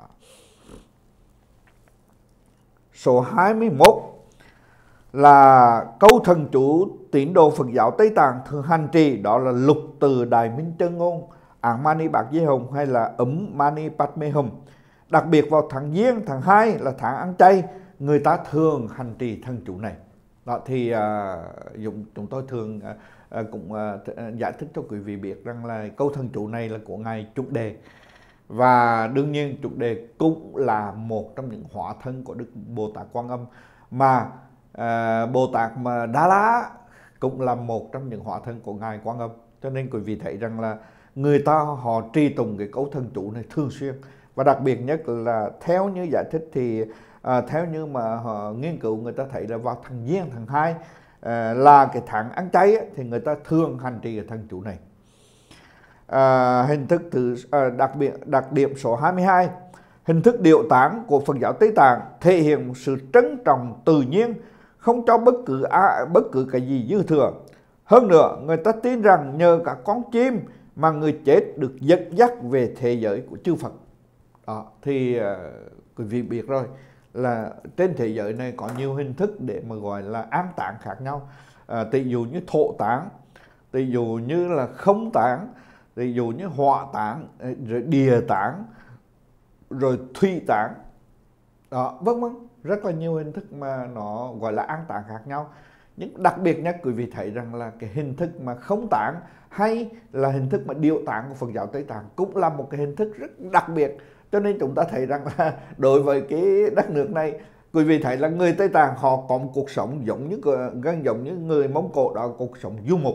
Speaker 1: Số hai mươi mốt là câu thần chú tín đồ Phật giáo Tây Tạng thường hành trì, đó là lục từ Đại Minh Chân Ngôn, Áng Mani Bát Di Hồng hay là Ấm Mani Padme Hum. Đặc biệt vào tháng Giêng, tháng hai là tháng ăn chay, người ta thường hành trì thần chú này. Đó thì uh, dùng chúng tôi thường uh, cũng uh, giải thích cho quý vị biết rằng là câu thần chú này là của ngài Trúc Đề, và đương nhiên Trúc Đề cũng là một trong những hóa thân của Đức Bồ Tát Quan Âm, mà uh, Bồ Tát mà Đa La cũng là một trong những hóa thân của ngài Quan Âm. Cho nên quý vị thấy rằng là người ta họ trì tụng cái câu thần chú này thường xuyên. Và đặc biệt nhất là theo như giải thích thì à, theo như mà họ nghiên cứu, người ta thấy là vào tháng Giêng, tháng hai à, là cái tháng ăn chay ấy, thì người ta thường hành trì cái thần chú này. À, hình thức thứ à, đặc biệt đặc điểm số hai mươi hai, hình thức điệu tán của Phật giáo Tây Tạng thể hiện sự trân trọng tự nhiên, không cho bất cứ ai, bất cứ cái gì dư thừa. Hơn nữa, người ta tin rằng nhờ cả con chim mà người chết được dẫn dắt về thế giới của chư Phật. Đó, thì uh, quý vị biết rồi là trên thế giới này có nhiều hình thức để mà gọi là an táng khác nhau. À, tỷ dụ như thổ táng, tỷ dụ như là không táng, tỷ dụ như hỏa táng, rồi địa táng, rồi thủy táng. Đó, vân vân, rất là nhiều hình thức mà nó gọi là an táng khác nhau. Nhưng đặc biệt nhất quý vị thấy rằng là cái hình thức mà không táng hay là hình thức mà điệu táng của Phật giáo Tây Tạng cũng là một cái hình thức rất đặc biệt. Cho nên chúng ta thấy rằng là đối với cái đất nước này, quý vị thấy là người Tây Tạng họ có một cuộc sống giống như gần giống như người Mông Cổ, đó là cuộc sống du mục.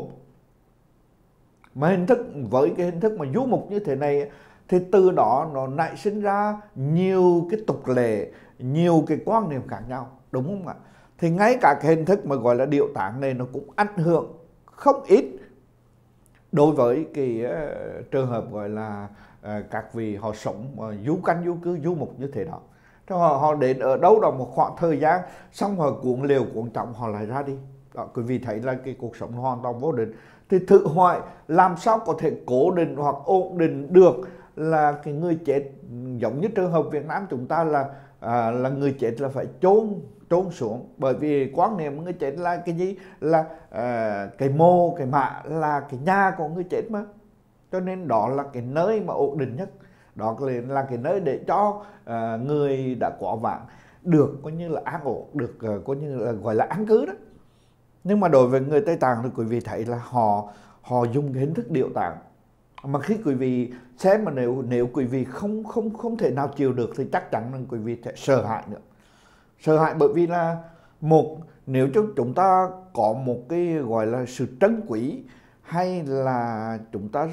Speaker 1: Mà hình thức với cái hình thức mà du mục như thế này thì từ đó nó nảy sinh ra nhiều cái tục lệ, nhiều cái quan niệm khác nhau, đúng không ạ? Thì ngay cả cái hình thức mà gọi là điệu táng này nó cũng ảnh hưởng không ít đối với cái uh, trường hợp gọi là uh, các vị họ sống uh, du canh du cư du mục như thế đó. Họ, họ đến ở đâu đó một khoảng thời gian, xong rồi cuộn liều cuộn trọng họ lại ra đi. Đó, quý vị thấy là cái cuộc sống hoàn toàn vô định. Thì thử hỏi làm sao có thể cố định hoặc ổn định được là cái người chết, giống như trường hợp Việt Nam chúng ta là à, là người chết là phải chôn trôn xuống, bởi vì quan niệm người chết là cái gì, là à, cái mồ cái mả là cái nhà của người chết mà, cho nên đó là cái nơi mà ổn định nhất, đó là cái nơi để cho à, người đã quá vãng được coi như là an ổn, được uh, coi như là gọi là an cư đó. Nhưng mà đối với người Tây Tạng thì quý vị thấy là họ họ dùng cái hình thức điệu táng mà khi quý vị xem mà nếu nếu quý vị không không không thể nào chịu được thì chắc chắn là quý vị sẽ sợ hãi nữa. Sợ hãi bởi vì là một, nếu chúng ta có một cái gọi là sự trân quý, hay là chúng ta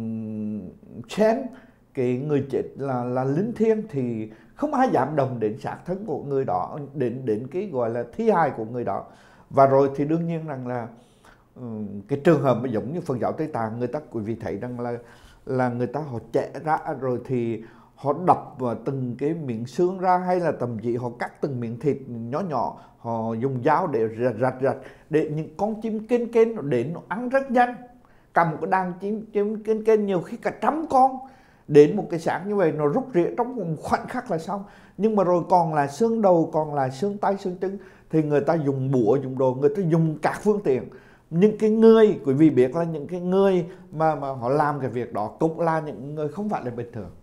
Speaker 1: xem cái người chết là là linh thiêng, thì không ai dám động đến xác thân của người đó, đến đến cái gọi là thi hài của người đó. Và rồi thì đương nhiên rằng là cái trường hợp mà giống như Phật giáo Tây Tạng, người ta quý vị thấy rằng là là người ta họ chẻ ra rồi thì họ đập vào từng cái miếng xương ra, hay là thậm chí họ cắt từng miếng thịt nhỏ nhỏ, họ dùng dao để rạch rạch rạch để những con chim kên kên nó đến nó ăn rất nhanh. Cả một cái đàn chim chim kên kên nhiều khi cả trăm con đến một cái xác như vậy nó rút rỉa trong một khoảnh khắc là xong. Nhưng mà rồi còn là xương đầu, còn là xương tay xương chân thì người ta dùng búa dùng đồ, người ta dùng các phương tiện. Những cái người quý vị biết là những cái người mà mà họ làm cái việc đó cũng là những người không phải là bình thường.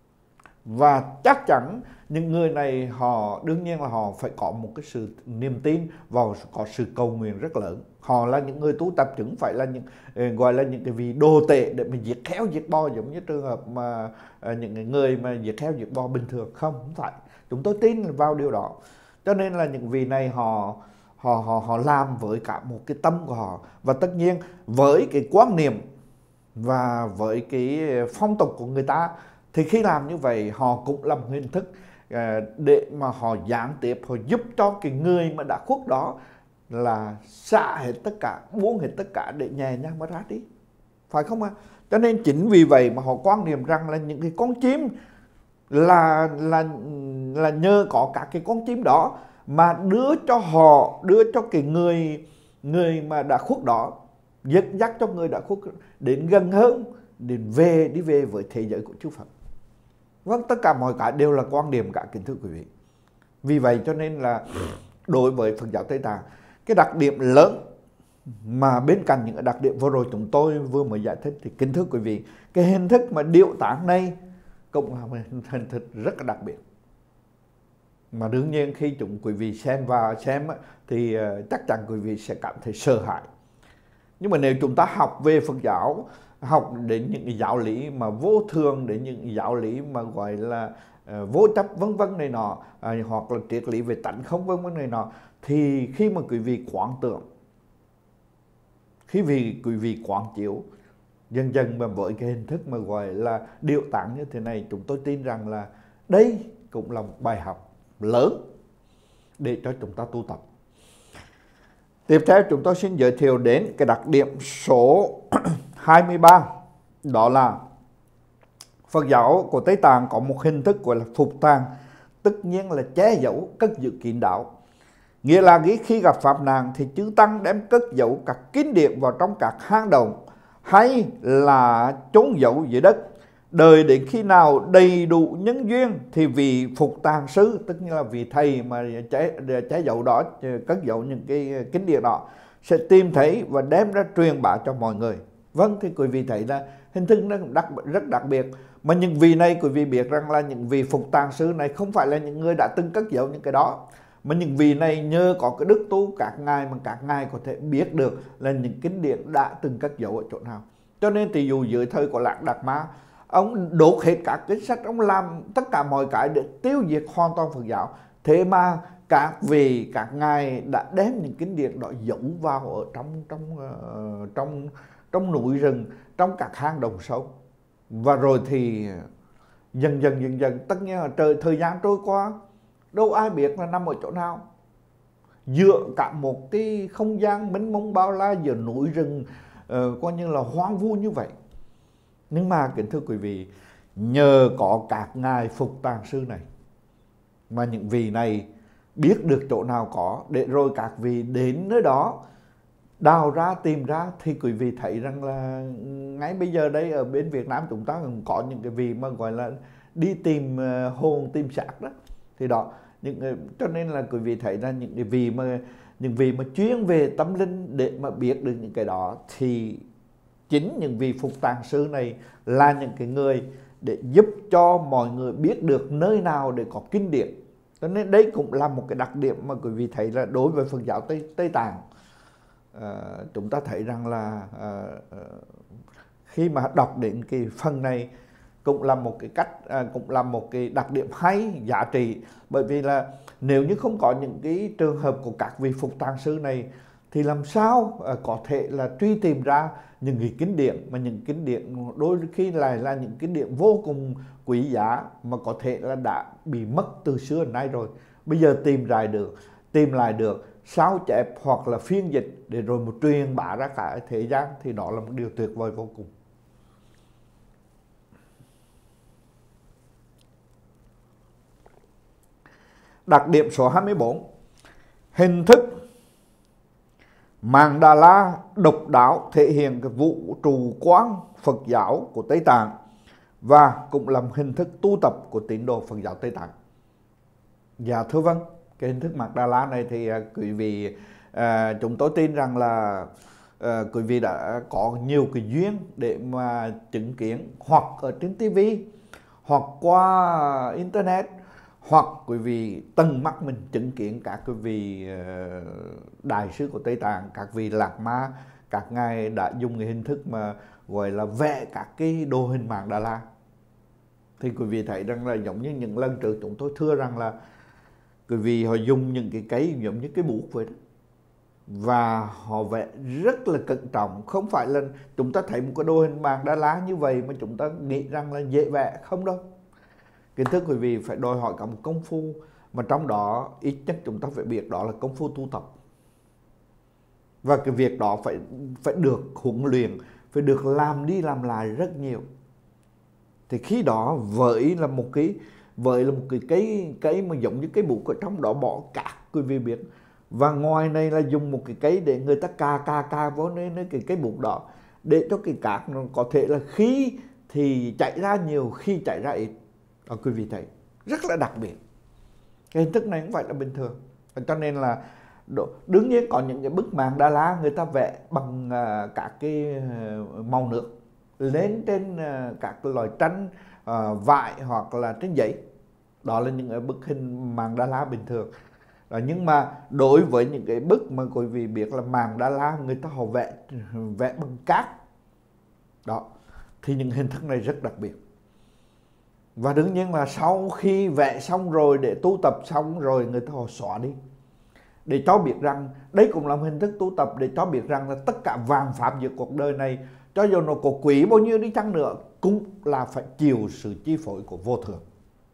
Speaker 1: Và chắc chắn những người này họ đương nhiên là họ phải có một cái sự niềm tin và có sự cầu nguyện rất lớn. Họ là những người tu tập, chứ không phải là những gọi là những cái vị đồ tệ để mà giết heo giết bò giống như trường hợp mà những người mà giết heo giết bò bình thường. Không, không phải. Chúng tôi tin vào điều đó. Cho nên là những vị này họ họ họ họ làm với cả một cái tâm của họ, và tất nhiên với cái quan niệm và với cái phong tục của người ta, thì khi làm như vậy họ cũng làm hình thức để mà họ gián tiếp họ giúp cho cái người mà đã khuất đó là xả hết tất cả, buông hết tất cả để nhẹ nhàng mà ra đi, phải không ạ? À? Cho nên chính vì vậy mà họ quan niệm rằng là những cái con chim là là là nhờ có cả cái con chim đó mà đưa cho họ, đưa cho cái người người mà đã khuất đó, dẫn dắt cho người đã khuất đến gần hơn, đến về đi về với thế giới của chư Phật. Vâng, tất cả mọi cái đều là quan điểm cả, kính thưa quý vị. Vì vậy cho nên là đối với Phật giáo Tây Tạng, cái đặc điểm lớn mà bên cạnh những đặc điểm vừa rồi chúng tôi vừa mới giải thích, thì kính thưa quý vị, cái hình thức mà điệu táng này cũng là một hình thức rất là đặc biệt. Mà đương nhiên khi chúng quý vị xem và xem thì chắc chắn quý vị sẽ cảm thấy sợ hãi. Nhưng mà nếu chúng ta học về Phật giáo, học đến những cái giáo lý mà vô thường, đến những giáo lý mà gọi là uh, vô chấp vân vân này nọ, uh, hoặc là triết lý về tánh không vân vân này nọ, thì khi mà quý vị quán tưởng, khi vì quý vị quán chiếu dần dần mà với cái hình thức mà gọi là điệu táng như thế này, chúng tôi tin rằng là đây cũng là một bài học lớn để cho chúng ta tu tập. Tiếp theo chúng tôi xin giới thiệu đến cái đặc điểm số hai mươi ba, đó là Phật giáo của Tây Tạng có một hình thức gọi là phục tàng, tất nhiên là che giấu, cất giữ kín đáo. Nghĩa là khi gặp pháp nạn thì chư tăng đem cất giấu các kinh điển vào trong các hang động hay là chốn giấu dưới đất. Đợi đến khi nào đầy đủ nhân duyên thì vị phục tàng sư, tức như là vị thầy mà trái, trái dấu đó, cất giấu những cái kinh điển đó, sẽ tìm thấy và đem ra truyền bá cho mọi người. Vâng, thì quý vị thấy là hình thức nó đặc, rất đặc biệt. Mà những vị này quý vị biết rằng là những vị phục tàng sư này không phải là những người đã từng cất giấu những cái đó, mà những vị này nhờ có cái đức tu các ngài mà các ngài có thể biết được là những kinh điển đã từng cất giấu ở chỗ nào. Cho nên tỷ dụ dưới thời của Lạc Đạt Ma, ông đốt hết các cái sách, ông làm tất cả mọi cái để tiêu diệt hoàn toàn Phật giáo. Thế mà các vị các ngài đã đem những kinh điển đó giấu vào ở trong trong uh, trong trong núi rừng, trong các hang đồng sâu. Và rồi thì dần dần dần dần tất nhiên là trời, thời gian trôi qua, đâu ai biết là nằm ở chỗ nào, giữa cả một cái không gian mênh mông bao la, giữa núi rừng uh, coi như là hoang vu như vậy. Nhưng mà kính thưa quý vị, nhờ có các ngài phục tàng sư này mà những vị này biết được chỗ nào có, để rồi các vị đến nơi đó đào ra tìm ra. Thì quý vị thấy rằng là ngay bây giờ đây ở bên Việt Nam chúng ta cũng có những cái vị mà gọi là đi tìm hồn tìm xác đó. Thì đó, những cho nên là quý vị thấy ra những cái vị mà những vị mà chuyên về tâm linh để mà biết được những cái đó, thì chính những vị phục tàng sư này là những cái người để giúp cho mọi người biết được nơi nào để có kinh điển. Cho nên đấy cũng là một cái đặc điểm mà quý vị thấy là đối với Phật giáo Tây, Tây Tạng, à, chúng ta thấy rằng là à, khi mà đọc đến cái phần này cũng là một cái cách, à, cũng là một cái đặc điểm hay, giá trị. Bởi vì là nếu như không có những cái trường hợp của các vị phục tàng sư này thì làm sao à, có thể là truy tìm ra những cái kinh điển, mà những kinh điển đôi khi lại là những kinh điển vô cùng quý giá mà có thể là đã bị mất từ xưa đến nay rồi. Bây giờ tìm lại được, tìm lại được, sao chép hoặc là phiên dịch để rồi một truyền bá ra cả thế gian, thì đó là một điều tuyệt vời vô cùng. Đặc điểm số hai mươi bốn, hình thức Màng Đà La độc đáo thể hiện cái vũ trụ quán Phật giáo của Tây Tạng và cũng là hình thức tu tập của tín đồ Phật giáo Tây Tạng. Dạ thưa vâng, cái hình thức Màng Đà La này thì uh, quý vị uh, chúng tôi tin rằng là uh, quý vị đã có nhiều cái duyên để mà chứng kiến, hoặc ở trên ti vi, hoặc qua internet, hoặc quý vị tận mắt mình chứng kiến các quý vị uh, đại sứ của Tây Tạng, các vị Lạc Ma, các ngài đã dùng cái hình thức mà gọi là vẽ các cái đồ hình Màng Đà La. Thì quý vị thấy rằng là giống như những lần trước chúng tôi thưa rằng là quý vị họ dùng những cái cây giống như cái bút vậy đó, và họ vẽ rất là cẩn trọng. Không phải là chúng ta thấy một cái đồ hình Màng Đà La như vậy mà chúng ta nghĩ rằng là dễ vẽ, không đâu. Kính thưa quý vị, phải đòi hỏi cả một công phu, mà trong đó ít nhất chúng ta phải biết đó là công phu tu tập. Và cái việc đó phải phải được huấn luyện, phải được làm đi làm lại rất nhiều. Thì khi đó với là một cái với là một cái cây cây mà giống như cái bút ở trong đó bỏ cát, quý vị biết. Và ngoài này là dùng một cái cây để người ta cà cà cà vào nơi cái cái bút đó, để cho cái cát nó có thể là khi thì chạy ra nhiều, khi chạy ra ít. Đó, quý vị thấy rất là đặc biệt. Cái hình thức này không phải là bình thường. Cho nên là đương nhiên có những cái bức Màng Đà La người ta vẽ bằng uh, các cái uh, màu nước lên trên uh, các loại tranh, uh, vải hoặc là trên giấy. Đó là những cái bức hình Màng Đà La bình thường. Đó, nhưng mà đối với những cái bức mà quý vị biết là Màng Đà La người ta họ vẽ vẽ bằng cát đó, thì những hình thức này rất đặc biệt. Và đương nhiên là sau khi vẽ xong rồi, để tu tập xong rồi, người ta họ xóa đi, để cho biết rằng đấy cũng là một hình thức tu tập, để cho biết rằng là tất cả vàng pháp giữa cuộc đời này, cho dù nó có quý bao nhiêu đi chăng nữa, cũng là phải chịu sự chi phối của vô thường.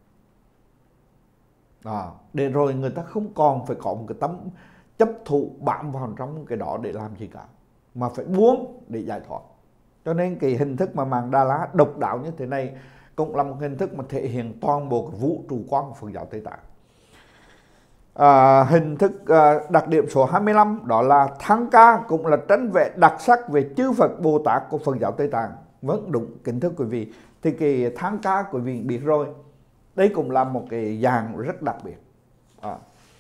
Speaker 1: Đó, để rồi người ta không còn phải có một cái tấm chấp thụ bám vào trong cái đó để làm gì cả, mà phải buông để giải thoát. Cho nên cái hình thức mà Màng Đà La độc đáo như thế này cũng là một hình thức mà thể hiện toàn bộ cái vũ trụ quan của Phật giáo Tây Tạng. À, hình thức à, đặc điểm số hai mươi lăm đó là thang ca, cũng là tranh vẽ đặc sắc về chư Phật Bồ Tát của Phật giáo Tây Tạng. Vâng, đúng, kính thưa quý vị, thì cái thang ca quý vị biết rồi, đây cũng là một cái dạng rất đặc biệt. À.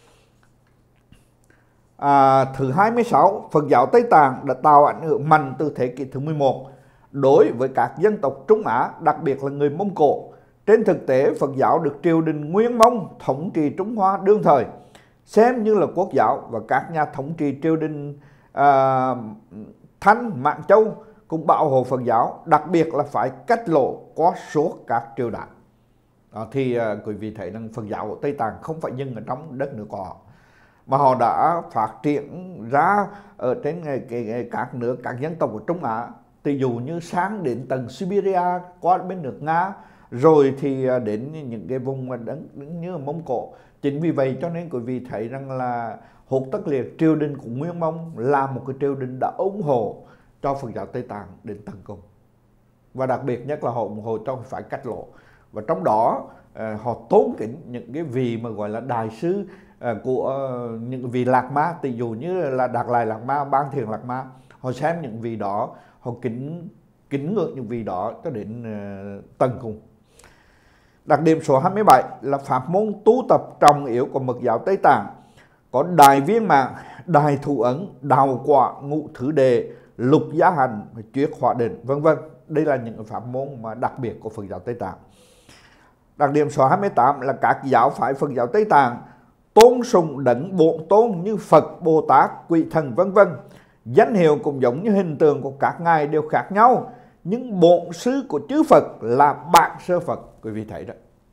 Speaker 1: À, thứ hai mươi sáu, Phật giáo Tây Tạng đã tạo ảnh hưởng mạnh từ thế kỷ thứ mười một đối với các dân tộc Trung Á, đặc biệt là người Mông Cổ. Trên thực tế, Phật giáo được triều đình Nguyên Mông thống trị Trung Hoa đương thời xem như là quốc giáo, và các nhà thống trị triều đình à, Thanh, Mãn Châu cũng bảo hộ Phật giáo, đặc biệt là phải cách lộ qua suốt các triều đại. Đó, thì à, quý vị thấy rằng Phật giáo của Tây Tạng không phải dừng ở trong đất nước của họ, mà họ đã phát triển ra ở trên cái, cái, các nước, các dân tộc của Trung Á. Ví dụ như sáng đến tầng Siberia, qua bên nước Nga, rồi thì đến những cái vùng mà đứng, đứng như Mông Cổ. Chính vì vậy cho nên quý vị thấy rằng là Hốt Tất Liệt, triều đình của Nguyên Mông là một cái triều đình đã ủng hộ cho Phật giáo Tây Tạng đến tận cùng, và đặc biệt nhất là họ ủng hộ cho phải cách lộ. Và trong đó uh, họ tôn kính những cái vị mà gọi là đại sứ uh, của uh, những vị Lạc Ma, ví dụ như là Đạt Lai Lạc Ma, Ban Thiền Lạc Ma. Họ xem những vị đó, họ kính kính ngưỡng những vị đó cho đến uh, tận cùng. Đặc điểm số hai mươi bảy là pháp môn tu tập trọng yếu của Mật giáo Tây Tạng có Đại Viên Mãn, Đại Thủ Ấn, Đào Quả, Ngũ Thứ Đệ, Lục Gia Hành, Chuyết Hóa Định, vân vân. Đây là những pháp môn mà đặc biệt của Phật giáo Tây Tạng. Đặc điểm số hai mươi tám là các giáo phái Phật giáo Tây Tạng tôn sùng đấng bổn tôn như Phật, Bồ Tát, Quỷ Thần, vân vân. Danh hiệu cũng giống như hình tượng của các ngài đều khác nhau, nhưng bổn sư của chư Phật là bản sơ Phật. Quý vị thấy đó,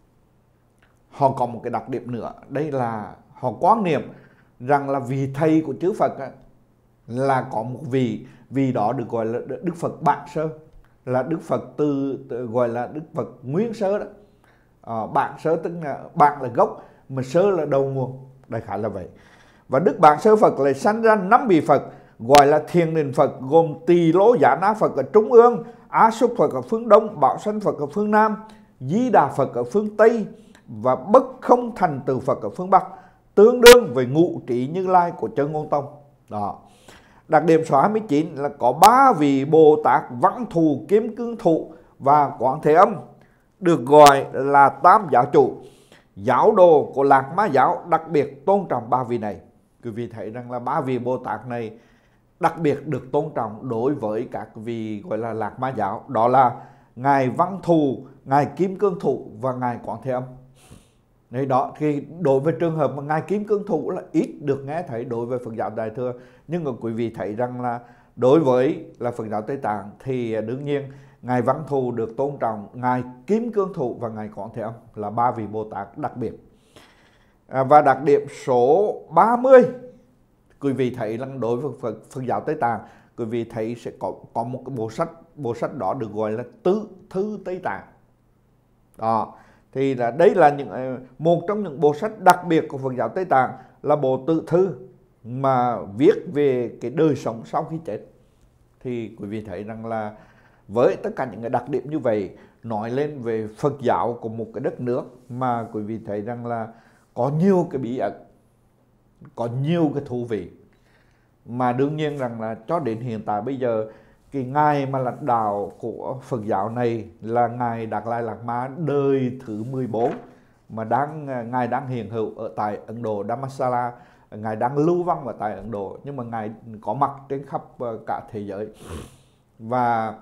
Speaker 1: họ có một cái đặc điểm nữa, đây là họ quan niệm rằng là vị thầy của chư Phật là có một vị, vị đó được gọi là Đức Phật bản sơ, là Đức Phật từ, từ gọi là Đức Phật nguyên sơ đó. À, bản sơ tức là bản là gốc, mà sơ là đầu nguồn, đại khái là vậy. Và Đức Bản Sơ Phật lại sanh ra năm vị Phật gọi là Thiền Định Phật, gồm Tỳ Lô Giá Na Phật ở Trung ương, A Xúc Phật ở phương Đông, Bảo Sanh Phật ở phương Nam, Di Đà Phật ở phương Tây và Bất Không Thành Tựu Phật ở phương Bắc, tương đương với Ngũ Trí Như Lai của Chân Ngôn Tông. Đó. Đặc điểm số hai mươi chín là có ba vị Bồ Tát Văn Thù, Kim Cương Thụ và Quán Thế Âm, được gọi là Tam Giáo Chủ. Giáo đồ của Lạc Ma giáo đặc biệt tôn trọng ba vị này. Quý vị thấy rằng là ba vị Bồ Tát này đặc biệt được tôn trọng đối với các vị gọi là Lạc Ma giáo, đó là Ngài Văn Thù, Ngài Kim Cương Thụ và Ngài Quán Thế Âm. Đấy, đó thì đối với trường hợp mà Ngài Kim Cương Thụ là ít được nghe thấy đối với Phật giáo Đại Thừa, nhưng mà quý vị thấy rằng là đối với là Phật giáo Tây Tạng thì đương nhiên Ngài Văn Thù được tôn trọng, Ngài Kim Cương Thụ và Ngài Quán Thế Âm là ba vị Bồ Tát đặc biệt. À, và đặc điểm số ba mươi, quý vị thấy rằng đối với Phật, Phật giáo Tây Tạng, quý vị thấy sẽ có, có một cái bộ sách, bộ sách đó được gọi là Tứ Thư Tây Tạng. Đó, thì là đây là những một trong những bộ sách đặc biệt của Phật giáo Tây Tạng, là bộ tự thư mà viết về cái đời sống sau khi chết. Thì quý vị thấy rằng là với tất cả những cái đặc điểm như vậy, nói lên về Phật giáo của một cái đất nước mà quý vị thấy rằng là có nhiều cái bí ẩn, có nhiều cái thú vị, mà đương nhiên rằng là cho đến hiện tại bây giờ, cái ngài mà lãnh đạo của Phật giáo này là Ngài Đạt Lai Lạt Ma đời thứ mười bốn, mà đang ngài đang hiện hữu ở tại Ấn Độ, Dhammsala. Ngài đang lưu vong ở tại Ấn Độ, nhưng mà ngài có mặt trên khắp cả thế giới. Và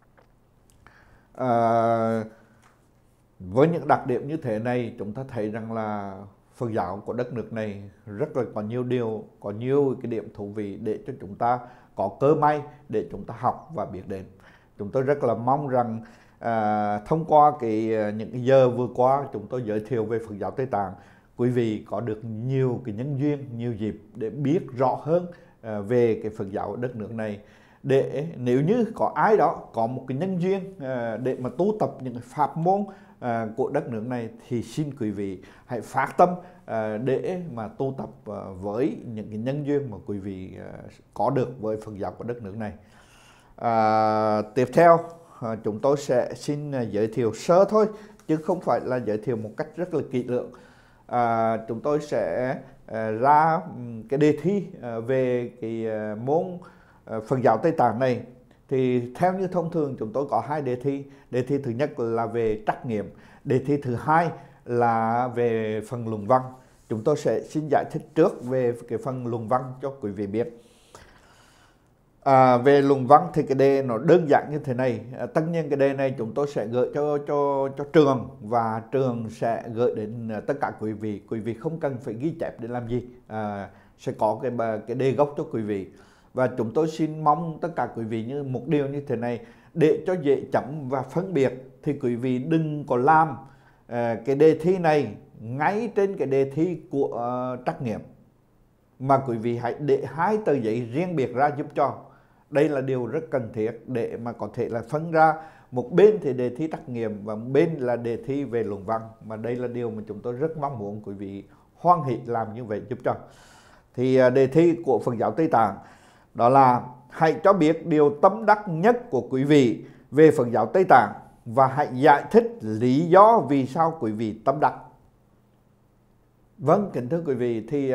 Speaker 1: à, với những đặc điểm như thế này, chúng ta thấy rằng là Phật giáo của đất nước này rất là có nhiều điều, có nhiều cái điểm thú vị để cho chúng ta có cơ may để chúng ta học và biết đến. Chúng tôi rất là mong rằng à, thông qua cái những cái giờ vừa qua chúng tôi giới thiệu về Phật giáo Tây Tạng, quý vị có được nhiều cái nhân duyên, nhiều dịp để biết rõ hơn à, về cái Phật giáo ở đất nước này. Để nếu như có ai đó có một cái nhân duyên à, để mà tu tập những cái pháp môn à, của đất nước này, thì xin quý vị hãy phát tâm à, để mà tu tập à, với những cái nhân duyên mà quý vị à, có được với Phật giáo của đất nước này. À, tiếp theo à, chúng tôi sẽ xin à, giới thiệu sơ thôi, chứ không phải là giới thiệu một cách rất là kỹ lưỡng. À, chúng tôi sẽ ra cái đề thi về cái môn Phật giáo Tây Tạng này. Thì theo như thông thường chúng tôi có hai đề thi. Đề thi thứ nhất là về trắc nghiệm, đề thi thứ hai là về phần luận văn. Chúng tôi sẽ xin giải thích trước về cái phần luận văn cho quý vị biết. À, về luận văn thì cái đề nó đơn giản như thế này. À, tất nhiên cái đề này chúng tôi sẽ gửi cho cho cho trường, và trường sẽ gửi đến tất cả quý vị. Quý vị không cần phải ghi chép để làm gì. À, sẽ có cái cái đề gốc cho quý vị. Và chúng tôi xin mong tất cả quý vị như một điều như thế này, để cho dễ chấm và phân biệt thì quý vị đừng có làm uh, cái đề thi này ngay trên cái đề thi của uh, trắc nghiệm, mà quý vị hãy để hai tờ giấy riêng biệt ra giúp cho. Đây là điều rất cần thiết để mà có thể là phân ra một bên thì đề thi trắc nghiệm và một bên là đề thi về luận văn. Mà đây là điều mà chúng tôi rất mong muốn quý vị hoan hỷ làm như vậy giúp cho. Thì uh, đề thi của Phật giáo Tây Tạng đó là: hãy cho biết điều tâm đắc nhất của quý vị về Phật giáo Tây Tạng và hãy giải thích lý do vì sao quý vị tâm đắc. Vâng, kính thưa quý vị, thì uh,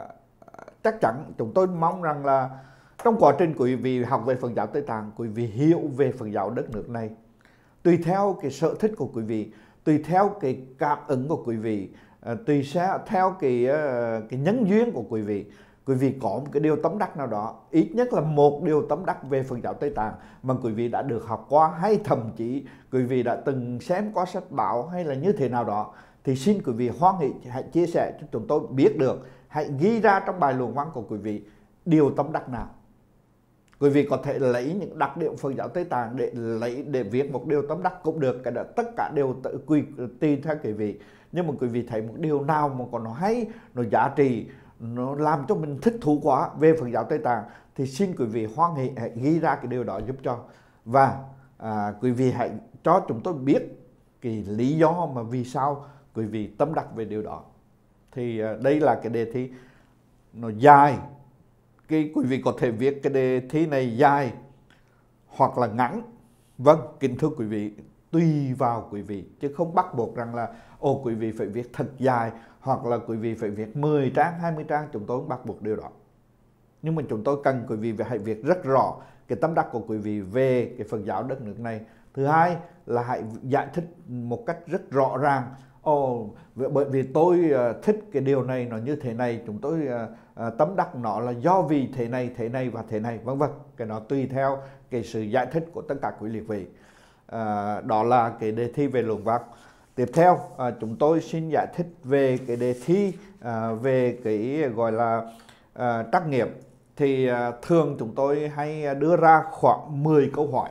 Speaker 1: chắc chắn chúng tôi mong rằng là trong quá trình quý vị học về Phật giáo Tây Tạng, quý vị hiểu về Phật giáo đất nước này. Tùy theo cái sở thích của quý vị, tùy theo cái cảm ứng của quý vị, uh, tùy theo cái, uh, cái nhân duyên của quý vị, quý vị có một cái điều tấm đắc nào đó, ít nhất là một điều tấm đắc về Phật giáo Tây Tạng mà quý vị đã được học qua, hay thậm chí quý vị đã từng xem qua sách báo hay là như thế nào đó, thì xin quý vị hoan hỷ hãy chia sẻ cho chúng tôi biết được. Hãy ghi ra trong bài luận văn của quý vị điều tấm đắc nào. Quý vị có thể lấy những đặc điểm Phật giáo Tây Tạng để lấy để viết một điều tấm đắc cũng được, cái đó tất cả đều tự quy tùy theo quý vị. Nhưng mà quý vị thấy một điều nào mà còn nó hay, nó giá trị, nó làm cho mình thích thú quá về Phật giáo Tây Tạng, thì xin quý vị hoan hỷ hãy ghi ra cái điều đó giúp cho. Và à, quý vị hãy cho chúng tôi biết cái lý do mà vì sao quý vị tâm đắc về điều đó. Thì à, đây là cái đề thi nó dài. Cái quý vị có thể viết cái đề thi này dài hoặc là ngắn. Vâng, kính thưa quý vị, tùy vào quý vị, chứ không bắt buộc rằng là ồ quý vị phải viết thật dài, hoặc là quý vị phải viết mười trang, hai mươi trang. Chúng tôi không bắt buộc điều đó. Nhưng mà chúng tôi cần quý vị hãy viết rất rõ cái tâm đắc của quý vị về cái Phật giáo đất nước này. Thứ hai là hãy giải thích một cách rất rõ ràng. Ồ, bởi vì tôi uh, thích cái điều này nó như thế này, chúng tôi uh, uh, tâm đắc nó là do vì thế này, thế này và thế này, vân vân. Cái đó tùy theo cái sự giải thích của tất cả quý liệt vị. Uh, đó là cái đề thi về luận văn. Tiếp theo à, chúng tôi xin giải thích về cái đề thi à, về cái gọi là à, trắc nghiệm. Thì à, thường chúng tôi hay đưa ra khoảng mười câu hỏi,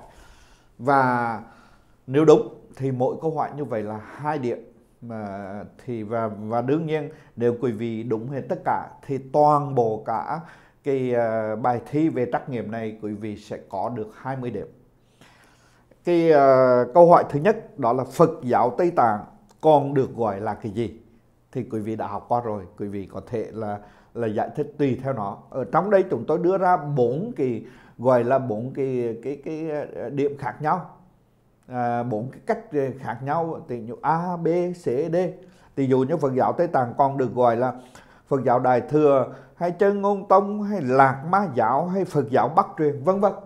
Speaker 1: và nếu đúng thì mỗi câu hỏi như vậy là hai điểm. Mà thì và và đương nhiên nếu quý vị đúng hết tất cả thì toàn bộ cả cái à, bài thi về trắc nghiệm này quý vị sẽ có được hai mươi điểm. Cái uh, câu hỏi thứ nhất đó là Phật giáo Tây Tạng còn được gọi là cái gì? Thì quý vị đã học qua rồi, quý vị có thể là là giải thích tùy theo nó. Ở trong đây chúng tôi đưa ra bốn cái gọi là bốn cái cái cái điểm khác nhau, bốn à, cái cách khác nhau, ví dụ A, B, C, D. Ví dụ như Phật giáo Tây Tạng còn được gọi là Phật giáo Đại Thừa, hay Chân Ngôn Tông, hay Lạc Ma giáo, hay Phật giáo Bắc truyền, vân vân.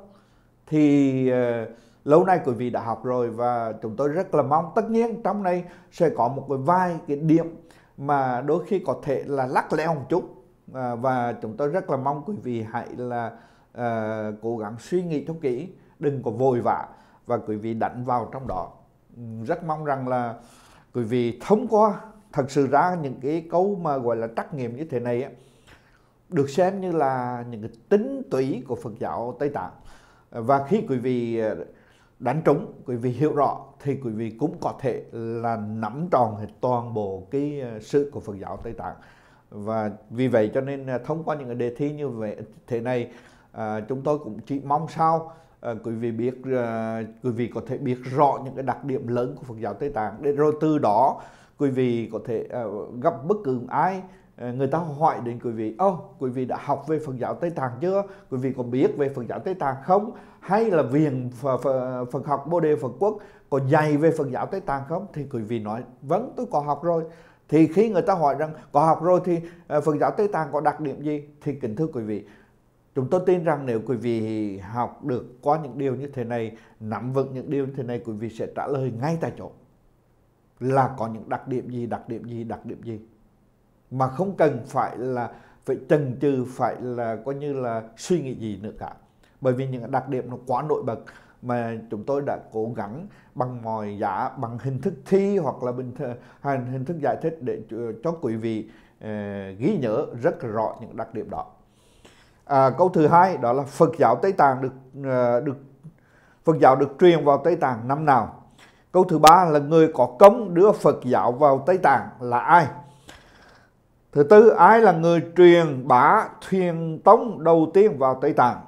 Speaker 1: Thì uh, lâu nay quý vị đã học rồi, và chúng tôi rất là mong, tất nhiên trong này sẽ có một cái vài cái điểm mà đôi khi có thể là lắc lẻo một chút, à, và chúng tôi rất là mong quý vị hãy là à, cố gắng suy nghĩ cho kỹ, đừng có vội vã và quý vị đánh vào trong đó. Rất mong rằng là quý vị thông qua thật sự ra những cái câu mà gọi là trắc nghiệm như thế này á, được xem như là những cái tính túy của Phật giáo Tây Tạng. Và khi quý vị đánh trúng, quý vị hiểu rõ, thì quý vị cũng có thể là nắm tròn hết toàn bộ cái sự của Phật giáo Tây Tạng. Và vì vậy cho nên thông qua những cái đề thi như vậy thế này, à, chúng tôi cũng chỉ mong sao à, quý vị biết à, quý vị có thể biết rõ những cái đặc điểm lớn của Phật giáo Tây Tạng, để rồi từ đó quý vị có thể à, gặp bất cứ ai người ta hỏi đến quý vị: ô, oh, quý vị đã học về Phật giáo Tây Tạng chưa? Quý vị có biết về Phật giáo Tây Tạng không? Hay là Viện Phật, Phật học Bồ Đề Phật Quốc có dạy về Phật giáo Tây Tạng không? Thì quý vị nói: vâng, tôi có học rồi. Thì khi người ta hỏi rằng có học rồi thì Phật giáo Tây Tạng có đặc điểm gì, thì kính thưa quý vị, chúng tôi tin rằng nếu quý vị học được qua những điều như thế này, nắm vững những điều như thế này, quý vị sẽ trả lời ngay tại chỗ là có những đặc điểm gì, đặc điểm gì, đặc điểm gì, mà không cần phải là phải chần chừ, phải là coi như là suy nghĩ gì nữa cả. Bởi vì những đặc điểm nó quá nổi bật mà chúng tôi đã cố gắng bằng mọi giá, bằng hình thức thi hoặc là bình hành hình thức giải thích để cho quý vị uh, ghi nhớ rất rõ những đặc điểm đó. À, câu thứ hai đó là Phật giáo Tây Tạng được uh, được Phật giáo được truyền vào Tây Tạng năm nào? Câu thứ ba là người có công đưa Phật giáo vào Tây Tạng là ai? Thứ tư, ai là người truyền bá thuyền tống đầu tiên vào Tây Tạng?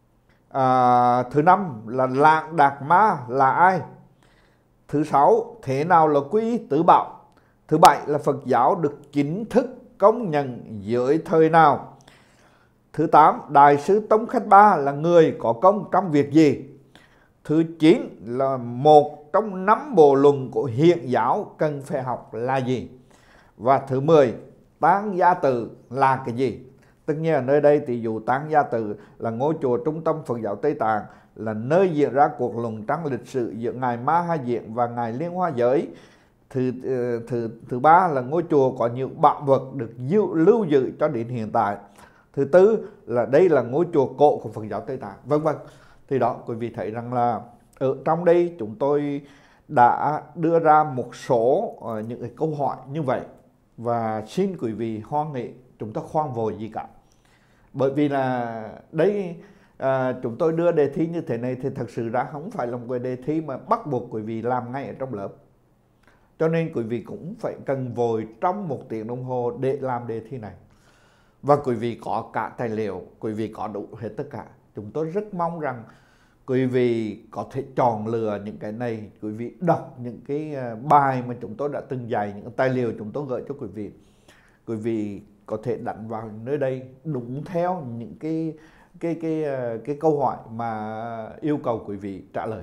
Speaker 1: À, thứ năm là Lạng Đạt Ma là ai? Thứ sáu, thế nào là quy y tứ bảo? Thứ bảy là Phật giáo được chính thức công nhận dưới thời nào? Thứ tám, Đại sứ Tống Khách Ba là người có công trong việc gì? Thứ chín là một trong năm bộ luận của Hiền giáo cần phải học là gì? Và thứ mười, Táng Gia Tự là cái gì? Tất nhiên ở nơi đây thì dù Táng Gia Tự là ngôi chùa trung tâm Phật giáo Tây Tạng, là nơi diễn ra cuộc luận trăng lịch sử giữa ngài Ma Ha Diện và ngài Liên Hoa Giới. Thứ thứ thứ ba là ngôi chùa có nhiều bảo vật được lưu, lưu giữ cho đến hiện tại. Thứ tư là đây là ngôi chùa cổ của Phật giáo Tây Tạng, vân vân. Thì đó, quý vị thấy rằng là ở trong đây chúng tôi đã đưa ra một số uh, những cái câu hỏi như vậy, và xin quý vị hoan nghỉ, chúng ta khoan vội gì cả. Bởi vì là đây à, chúng tôi đưa đề thi như thế này thì thật sự ra không phải là một cái đề thi mà bắt buộc quý vị làm ngay ở trong lớp. Cho nên quý vị cũng phải cần vội trong một tiếng đồng hồ để làm đề thi này. Và quý vị có cả tài liệu, quý vị có đủ hết tất cả. Chúng tôi rất mong rằng quý vị có thể chọn lựa những cái này, quý vị đọc những cái bài mà chúng tôi đã từng dạy, những tài liệu chúng tôi gửi cho quý vị. Quý vị có thể đánh vào nơi đây đúng theo những cái cái cái cái, cái câu hỏi mà yêu cầu quý vị trả lời.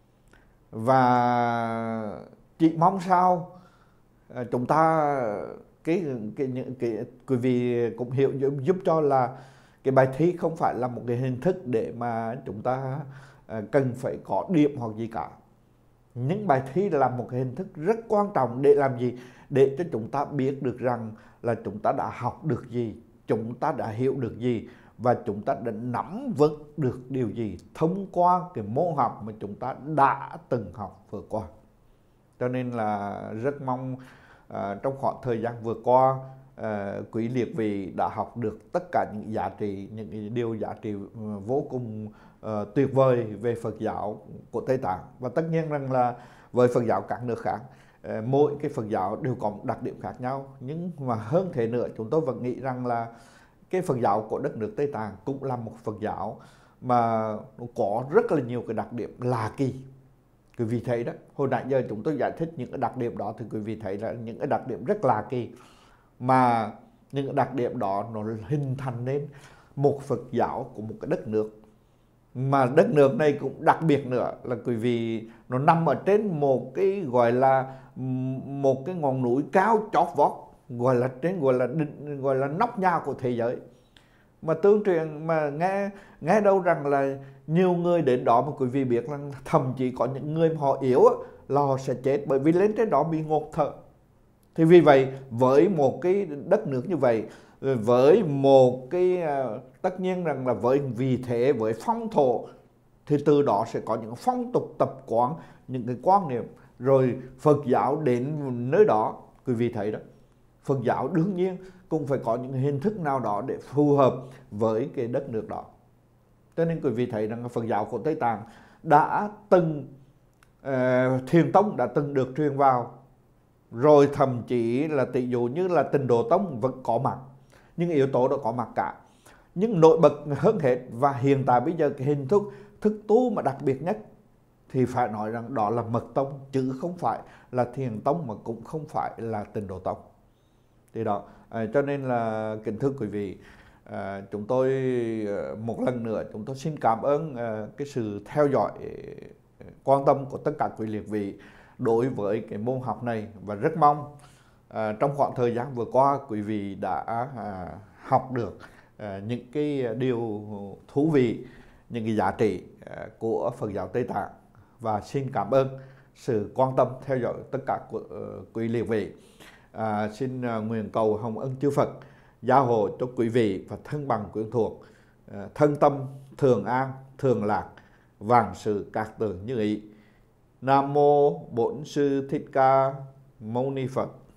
Speaker 1: Và chỉ mong sao chúng ta cái cái những cái quý vị cũng hiểu giúp cho là cái bài thi không phải là một cái hình thức để mà chúng ta cần phải có điểm hoặc gì cả. Những bài thi là một cái hình thức rất quan trọng để làm gì? Để cho chúng ta biết được rằng là chúng ta đã học được gì, chúng ta đã hiểu được gì, và chúng ta đã nắm vững được điều gì thông qua cái môn học mà chúng ta đã từng học vừa qua. Cho nên là rất mong uh, trong khoảng thời gian vừa qua uh, quý liệt vị đã học được tất cả những giá trị, những điều giá trị uh, vô cùng uh, tuyệt vời về Phật giáo của Tây Tạng. Và tất nhiên rằng là với Phật giáo các nước khác, uh, mỗi cái Phật giáo đều có một đặc điểm khác nhau. Nhưng mà hơn thế nữa, chúng tôi vẫn nghĩ rằng là cái Phật giáo của đất nước Tây Tạng cũng là một Phật giáo mà có rất là nhiều cái đặc điểm lạ kỳ. Quý vị thấy đó, hồi nãy giờ chúng tôi giải thích những cái đặc điểm đó thì quý vị thấy là những cái đặc điểm rất lạ kỳ, mà những cái đặc điểm đó nó hình thành nên một Phật giáo của một cái đất nước. Mà đất nước này cũng đặc biệt nữa là quý vị, nó nằm ở trên một cái gọi là một cái ngọn núi cao chót vót, gọi là trên gọi là gọi là nóc nhà của thế giới. Mà tương truyền mà nghe nghe đâu rằng là nhiều người đến đó mà quý vị biết rằng thậm chí có những người mà họ yếu là họ sẽ chết bởi vì lên trên đó bị ngột thở. Thì vì vậy với một cái đất nước như vậy, với một cái tất nhiên rằng là với vì thế với phong thổ thì từ đó sẽ có những phong tục tập quán, những cái quan niệm, rồi Phật giáo đến nơi đó quý vị thấy đó. Phật giáo đương nhiên cũng phải có những hình thức nào đó để phù hợp với cái đất nước đó. Cho nên quý vị thấy rằng Phật giáo của Tây Tạng đã từng uh, Thiền tông đã từng được truyền vào, rồi thậm chí là tỷ dụ như là Tịnh Độ tông vẫn có mặt, nhưng yếu tố đó có mặt cả. Nhưng nổi bật hơn hết và hiện tại bây giờ cái hình thức thức tu mà đặc biệt nhất thì phải nói rằng đó là Mật tông, chứ không phải là Thiền tông mà cũng không phải là Tịnh Độ tông. Thì đó, à, cho nên là kính thưa quý vị, à, chúng tôi một lần nữa chúng tôi xin cảm ơn à, cái sự theo dõi quan tâm của tất cả quý liệt vị đối với cái môn học này, và rất mong À, trong khoảng thời gian vừa qua, quý vị đã à, học được à, những cái điều thú vị, những cái giá trị à, của Phật giáo Tây Tạng, và xin cảm ơn sự quan tâm theo dõi tất cả của uh, quý liệt vị. À, xin uh, nguyện cầu hồng ân chư Phật gia hộ cho quý vị và thân bằng quyến thuộc, uh, thân tâm thường an thường lạc, vạn sự cát tường như ý. Nam mô Bổn Sư Thích Ca Mâu Ni Phật.